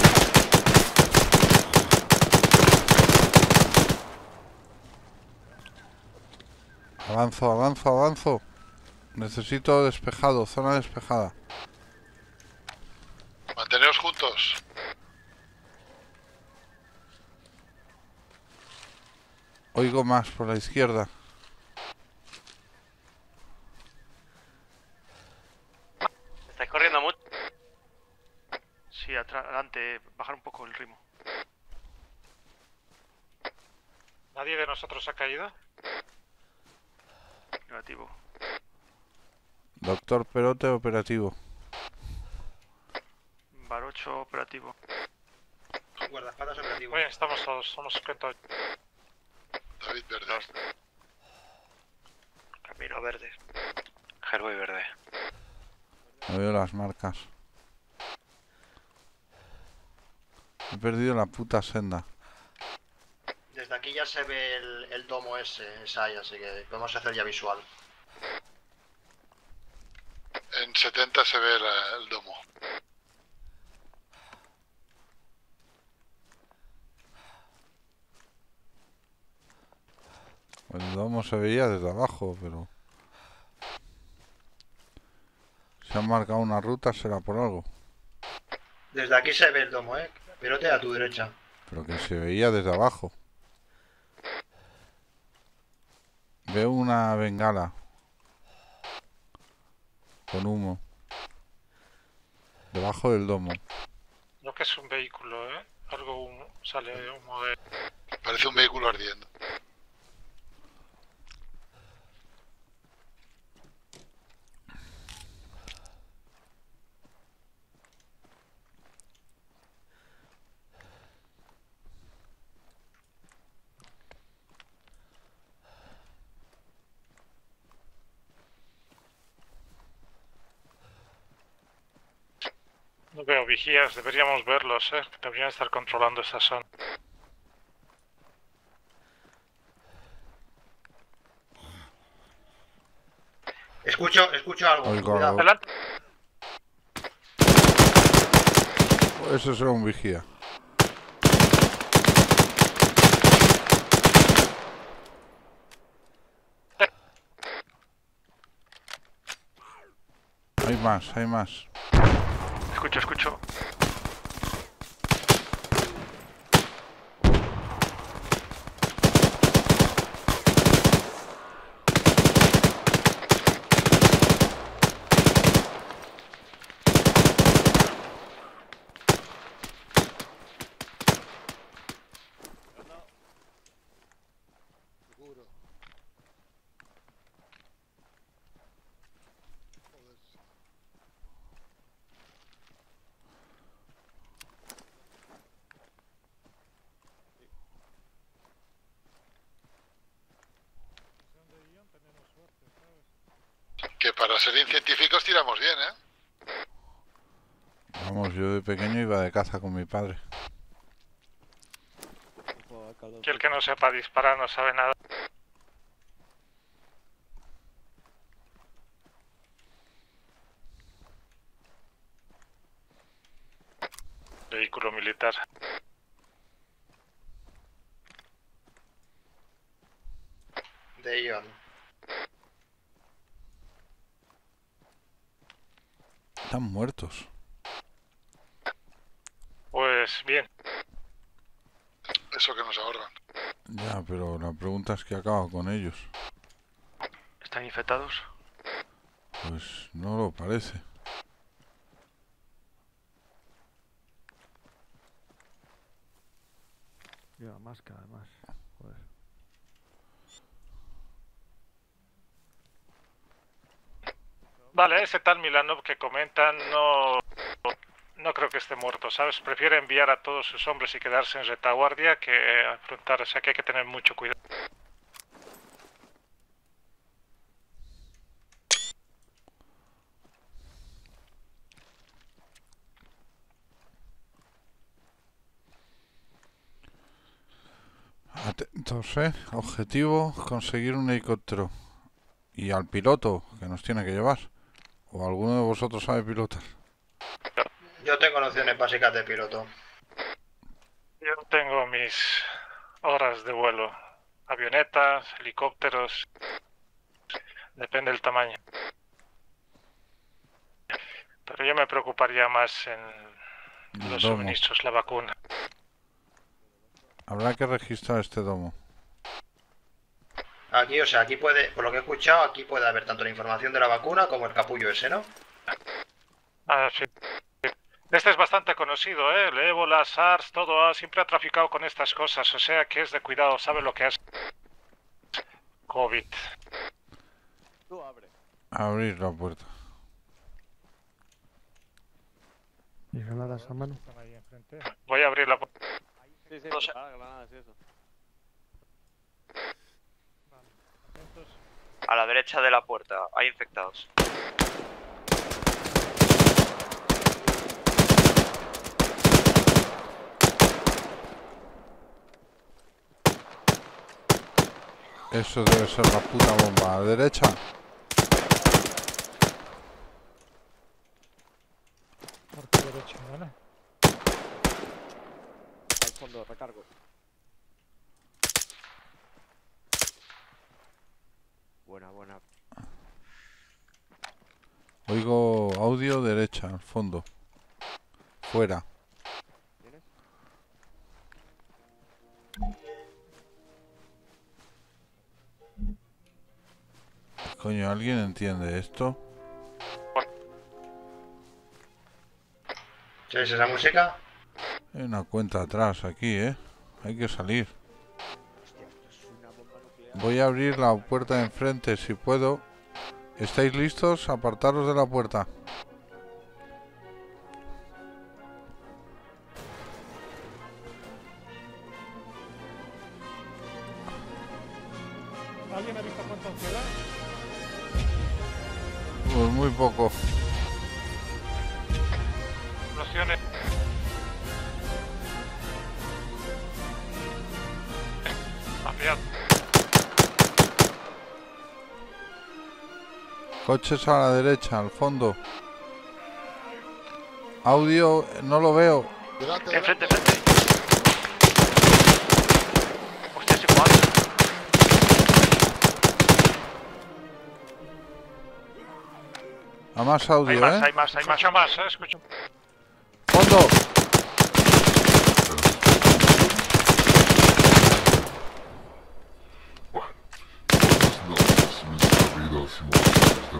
Avanzo, avanzo, avanzo. Necesito despejado, zona despejada. Manteneos juntos. Oigo más por la izquierda. ¿Estáis corriendo mucho? Sí, adelante, bajar un poco el ritmo. ¿Nadie de nosotros ha caído? Negativo. Doctor Perote operativo. Barocho operativo. Guardaespaldas operativo. Oye, estamos todos, somos 58. David Verde. Camino verde. Gerboy verde. No veo las marcas. He perdido la puta senda. Desde aquí ya se ve el domo esa ahí, así que podemos hacer ya visual. En 70 se ve el domo. El domo se veía desde abajo, pero... Si han marcado una ruta será por algo. Desde aquí se ve el domo, Perote a tu derecha. Pero que se veía desde abajo. Veo una bengala. Con humo. Debajo del domo. Lo que es un vehículo, Algo sale humo de... Parece un vehículo ardiendo. No veo vigías, deberíamos verlos, Deberían estar controlando esa zona. Escucho algo. Oigo Cuidado. algo. Adelante. Eso será un vigía. Hay más, hay más. Escucho. Que para ser científicos tiramos bien, Vamos, yo de pequeño iba de caza con mi padre. Que el que no sepa disparar no sabe nada. Vehículo militar. De Ion. Están muertos. Pues bien. Eso que nos ahorran. Ya, pero la pregunta es qué acaba con ellos. ¿Están infectados? Pues no lo parece. Lleva máscara, además. Joder. Vale, ese tal Milanov que comentan No creo que esté muerto, ¿sabes? Prefiere enviar a todos sus hombres y quedarse en retaguardia que afrontar, o sea que hay que tener mucho cuidado. Atentos, objetivo, conseguir un helicóptero. Y al piloto, que nos tiene que llevar. ¿O alguno de vosotros sabe pilotar? Yo tengo nociones básicas de piloto. Yo tengo mis horas de vuelo. Avionetas, helicópteros. Depende del tamaño. Pero yo me preocuparía más en los suministros, la vacuna. Habrá que registrar este domo. Aquí, o sea, aquí puede, por lo que he escuchado, aquí puede haber tanto la información de la vacuna como el capullo ese, ¿no? Ah, sí. Este es bastante conocido, ¿eh? El ébola, SARS, todo, siempre ha traficado con estas cosas, o sea que es de cuidado, sabe lo que es. COVID. Tú abre. Abrir la puerta. ¿Y granadas a mano? Voy a abrir la puerta. Sí, No sé. granadas y eso. A la derecha de la puerta hay infectados. Eso debe ser la puta bomba. A la derecha. Parte derecha, ¿vale? Al fondo, recargo. Buena. Oigo audio derecha, al fondo. Fuera. ¿Tienes? Coño, ¿alguien entiende esto? ¿Qué es esa música? Hay una cuenta atrás aquí, Hay que salir. Hostia, esto es una bomba nuclear. Voy a abrir la puerta de enfrente si puedo. ¿Estáis listos? Apartaros de la puerta. ¿Alguien ha visto cuánto queda? Pues muy poco. Explosiones. Ampliado. Coches a la derecha, al fondo. Audio, no lo veo. Delante, Enfrente. delante. Hostia, es igual. A más audio, Hay más. Mucho más, escucho. ¡Fondo! Buenas noches, mis queridos monstruos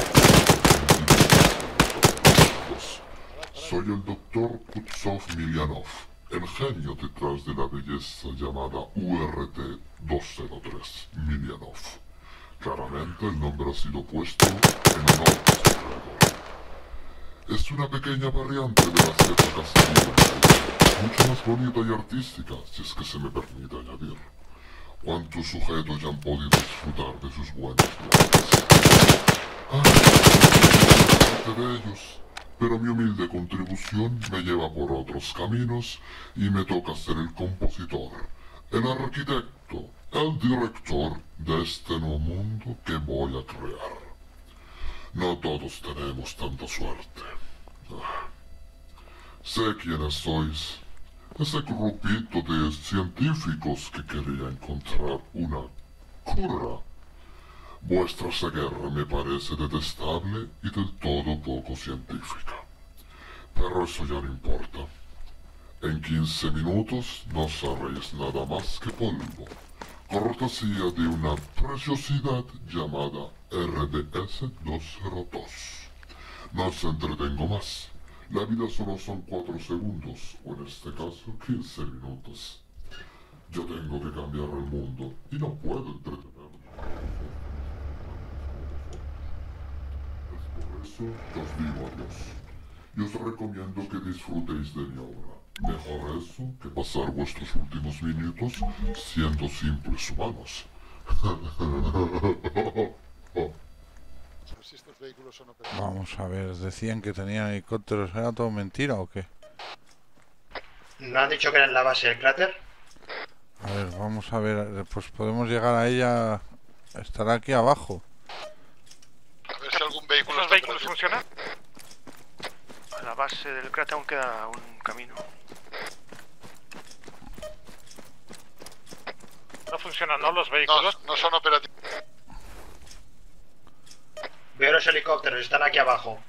de Soy el Dr. Kutsov Milyanov, el genio detrás de la belleza llamada URT-203 Milyanov. Claramente el nombre ha sido puesto en honor a su creador. Es una pequeña variante de la cepa castillo, mucho más bonita y artística, si es que se me permite añadir. ¿Cuántos sujetos ya han podido disfrutar de sus buenos planes? Parte de ellos, pero mi humilde contribución me lleva por otros caminos y me toca ser el compositor, el arquitecto, el director de este nuevo mundo que voy a crear. No todos tenemos tanta suerte. Sé quiénes sois. Ese grupito de científicos que quería encontrar una cura. Vuestra guerra me parece detestable y del todo poco científica. Pero eso ya no importa. En 15 minutos no seréis nada más que polvo, cortesía de una preciosidad llamada RDS-202. No os entretengo más. La vida solo son 4 segundos, o en este caso 15 minutos. Yo tengo que cambiar el mundo y no puedo entretenerme. Es por eso que os digo adiós. y os recomiendo que disfrutéis de mi obra. Mejor eso que pasar vuestros últimos minutos siendo simples humanos. Si estos vehículos son operativos. Vamos a ver, decían que tenían helicópteros. ¿Era todo mentira o qué? ¿No han dicho que era en la base del cráter? A ver, vamos a ver. Pues podemos llegar a ella. Estará aquí abajo. A ver si algún vehículo ¿Los está vehículos operativo. funcionan? A la base del cráter aún queda un camino. No funcionan, ¿no? Los vehículos. No son operativos. Veo los helicópteros, están aquí abajo.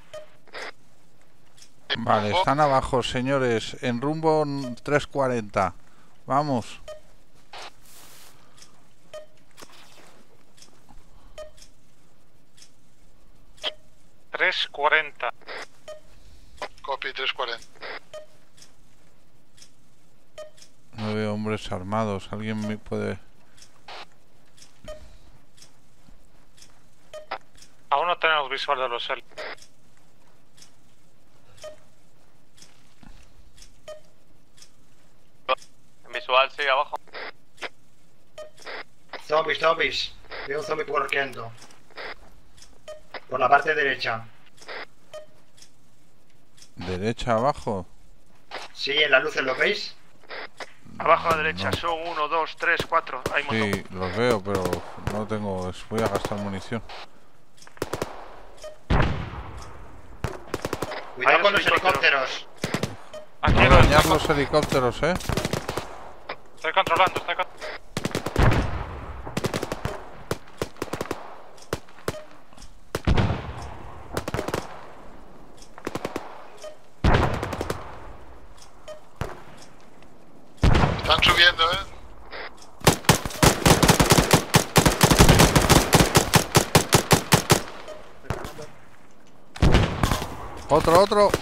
Vale, están abajo, señores. En rumbo 340. Vamos. $3.40. Copy 340. No veo hombres armados. ¿Alguien me puede...? Aún no tenemos visual de los heli. Visual, sigue abajo. Zombies. Veo un zombie corriendo. Por la parte derecha. ¿Derecha abajo? Sí, en las luces, ¿lo veis? Abajo a la derecha, No. son 1, 2, 3, 4. Hay un montón. Sí, los veo, pero no tengo... Voy a gastar munición. Cuidado con los helicópteros. Aquí No los dañar los helicópteros, ¿eh? estoy controlando, Están subiendo, Otro.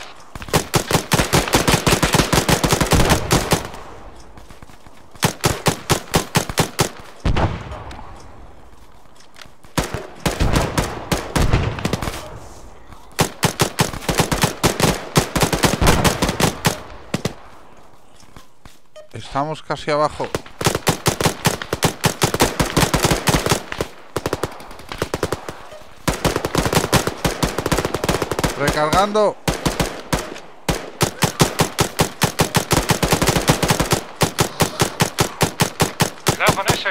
Estamos casi abajo. Recargando. Cuidado con ese.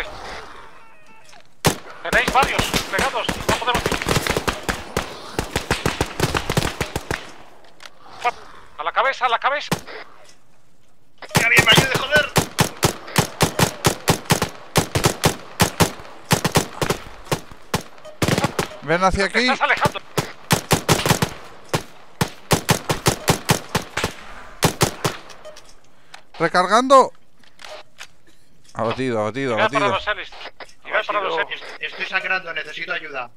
Tenéis varios pegados. No podemos... A la cabeza, a la cabeza. ¡Que alguien me ayude, joder! Ven hacia Te aquí. estás alejando. Recargando. Abatido. Llegar para los helis. Llegar para los helis. Estoy sangrando, necesito ayuda.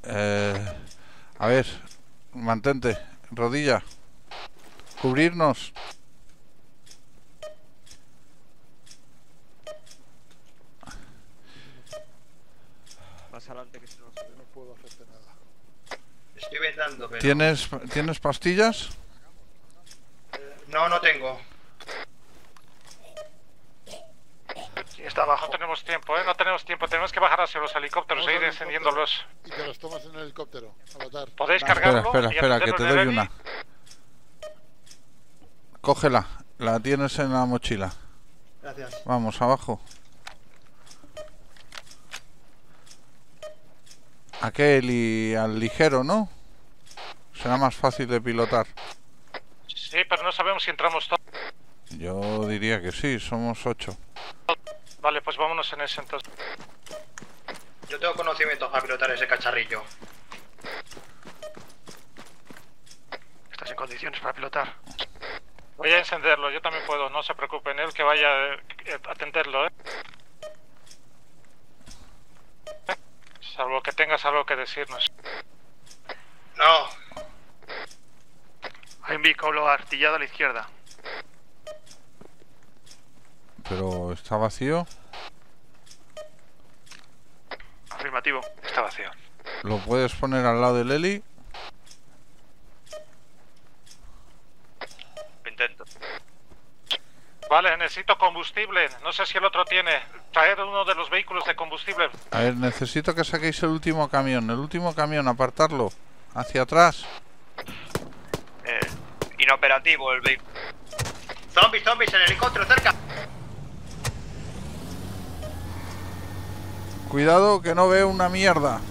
A ver, mantente. Rodilla. Cubrirnos. Más adelante que se nos... No puedo hacerte nada. Estoy vendando, pero... ¿Tienes pastillas? No tengo. Sí, está abajo. No tenemos tiempo, ¿eh? No tenemos tiempo. Tenemos que bajar hacia los helicópteros e ir encendiéndolos. Y te los tomas en el helicóptero, Avatar. ¿Podéis cargarlo? Espera, que te doy una. Cógela, la tienes en la mochila. Gracias. Vamos, abajo. Aquel y al ligero, ¿no? Será más fácil de pilotar. Sí, pero no sabemos si entramos todos. Yo diría que sí, somos 8. Vale, pues vámonos en ese entonces. Yo tengo conocimientos para pilotar ese cacharrillo. Estás en condiciones para pilotar. Voy a encenderlo, yo también puedo, no se preocupen, él que vaya a atenderlo, ¿eh? Salvo que tengas algo que decirnos. No. Hay un vehículo artillado a la izquierda. Pero está vacío. Afirmativo, está vacío. ¿Lo puedes poner al lado del heli? necesito combustible. No sé si el otro tiene. Traer uno de los vehículos de combustible. A ver, necesito que saquéis el último camión. El último camión, apartarlo. Hacia atrás. Inoperativo el vehículo. Zombies, el helicóptero cerca. Cuidado que no veo una mierda.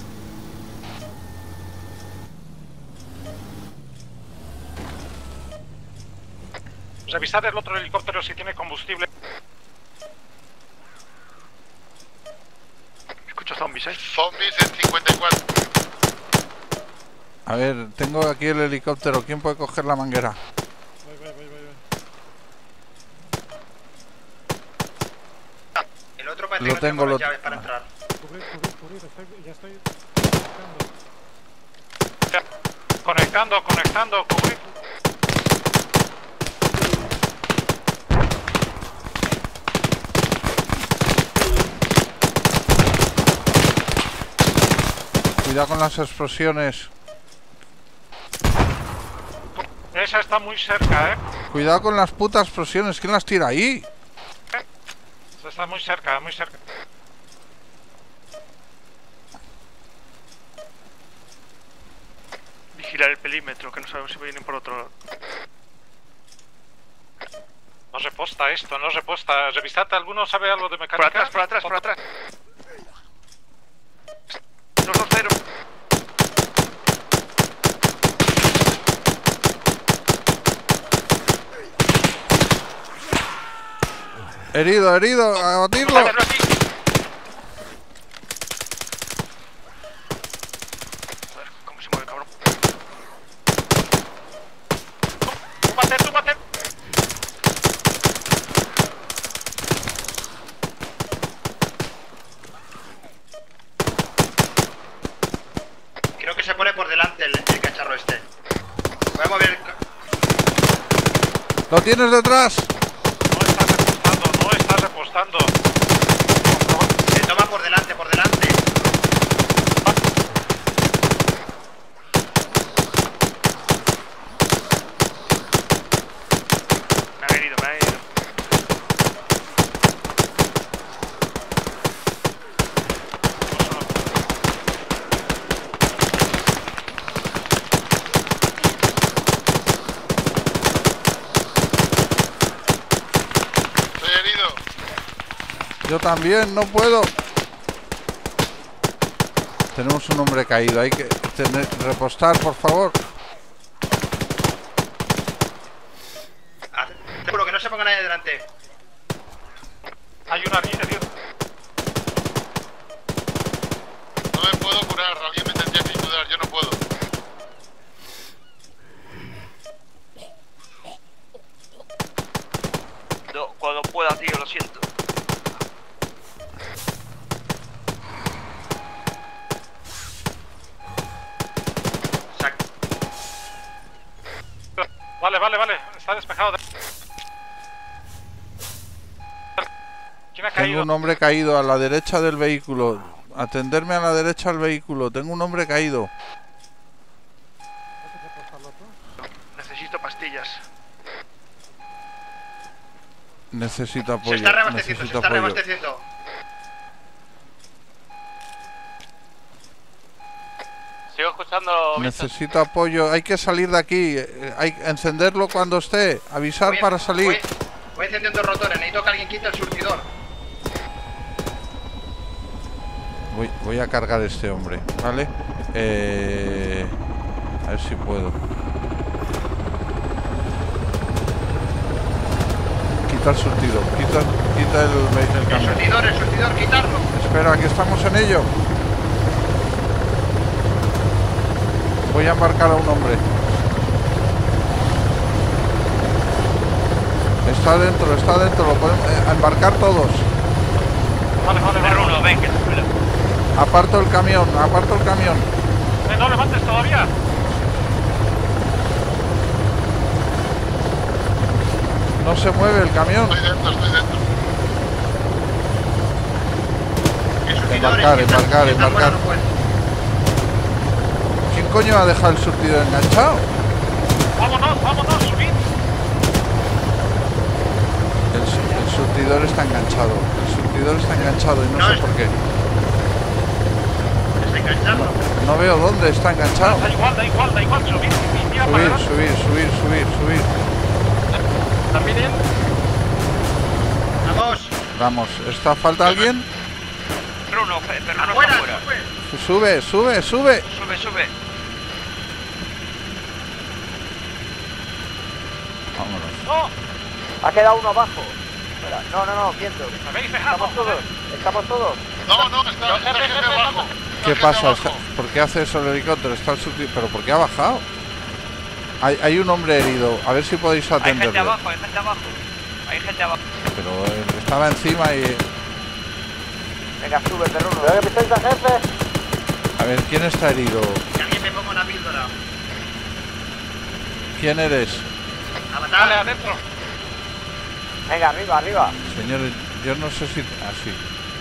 Revisad el otro helicóptero si tiene combustible. Escucho zombies, Zombies en 54. A ver, tengo aquí el helicóptero. ¿Quién puede coger la manguera? Voy. El otro parece Lo que tengo, no lo las llaves para entrar. Cubrir. Ya estoy Conectando, cubrir. Cuidado con las explosiones. Esa está muy cerca, Cuidado con las putas explosiones. ¿Quién las tira ahí? Esa está muy cerca, Vigilar el perímetro, que no sabemos si vienen por otro lado. No reposta esto, no reposta. Revisad, ¿alguno sabe algo de mecánica? Por atrás. 220. Herido, abatirlo. ¿Cómo se mueve, cabrón? Túmbate. Creo que se pone por delante el cacharro este. Voy a mover. ¡Lo tienes detrás! No está repostando. Se toma por delante. Me ha herido. Yo también, no puedo. Tenemos un hombre caído, hay que repostar, por favor. Seguro que no se ponga nadie delante. Hay una herido. No me puedo curar, alguien me tendría que ayudar, yo no puedo. No, cuando pueda, tío, lo siento. Vale. Está despejado. ¿Quién ha caído? Tengo un hombre caído a la derecha del vehículo. Atenderme a la derecha del vehículo. Tengo un hombre caído. Necesito pastillas. Necesito apoyo. Se está reabasteciendo. Sigo escuchando. Necesito apoyo. Hay que salir de aquí. Hay que encenderlo cuando esté. Avisar para salir. Voy encendiendo rotores. Necesito que alguien quite el surtidor. Voy a cargar este hombre, ¿vale? A ver si puedo. Quita el surtidor. Quita el camión. El surtidor, quitarlo. Espera, que estamos en ello. Voy a embarcar a un hombre. Está dentro, lo podemos embarcar todos. Vale. Uno, ven, que se espera. Aparto el camión. No levantes todavía. No se mueve el camión. Estoy dentro. Embarcar. ¿Quién coño ha dejado el surtidor enganchado? Vámonos, subid. El surtidor está enganchado. El surtidor está enganchado y no sé por qué. ¿Está enganchado? No veo dónde está enganchado. Da igual, subir, mira para adelante. Subir. ¿También él? ¡Vamos! Vamos, ¿está falta alguien? Bruno, pero no está fuera. Sube. Sube. Vámonos. ¡No! Ha quedado uno abajo. Espera, no, miento. ¿Habéis dejado? Estamos todos. No, está el jefe abajo. ¿Qué pasa? ¿Por qué hace eso el helicóptero? Está el surtidor. ¿Pero por qué ha bajado? Hay un hombre herido. A ver si podéis atenderlo. Hay gente abajo. Pero estaba encima y... Venga, sube, perruno. ¿Veo que pisáis al jefe? A ver, ¿quién está herido? Que alguien me ponga una píldora. ¿Quién eres? Dale, adentro. Venga, arriba. Señores, yo no sé si... Así.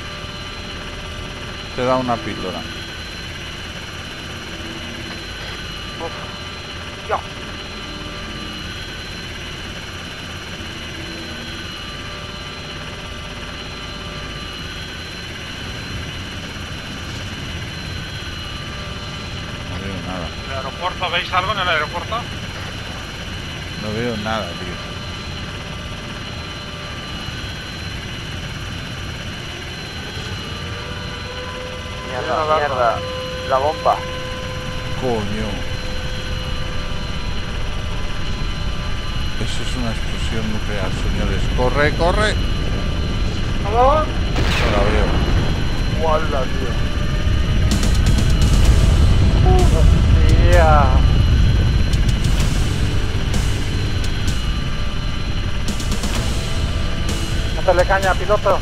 Te da una píldora. Dios. No veo nada. ¿El aeropuerto? ¿Veis algo en el aeropuerto? No veo nada, tío. Mierda. La bomba. Coño. Eso es una explosión nuclear, señores. ¡Corre! ¡Vamos! No la veo. ¡Guala, tío! ¡Hostia! Métele caña, piloto.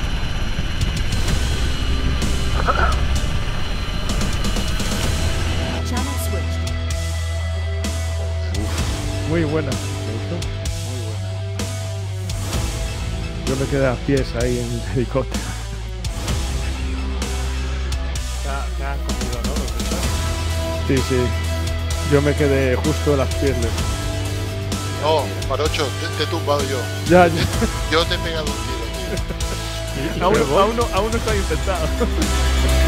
Muy buena, me gustó. Muy buena. Yo me quedé a pies ahí en el helicóptero. Te han comido, ¿no? Los demás. Sí. Yo me quedé justo en las piernas. No, Marocho, te he tumbado yo. Ya. Yo te he pegado un tiro, tío. Aún no está infectado.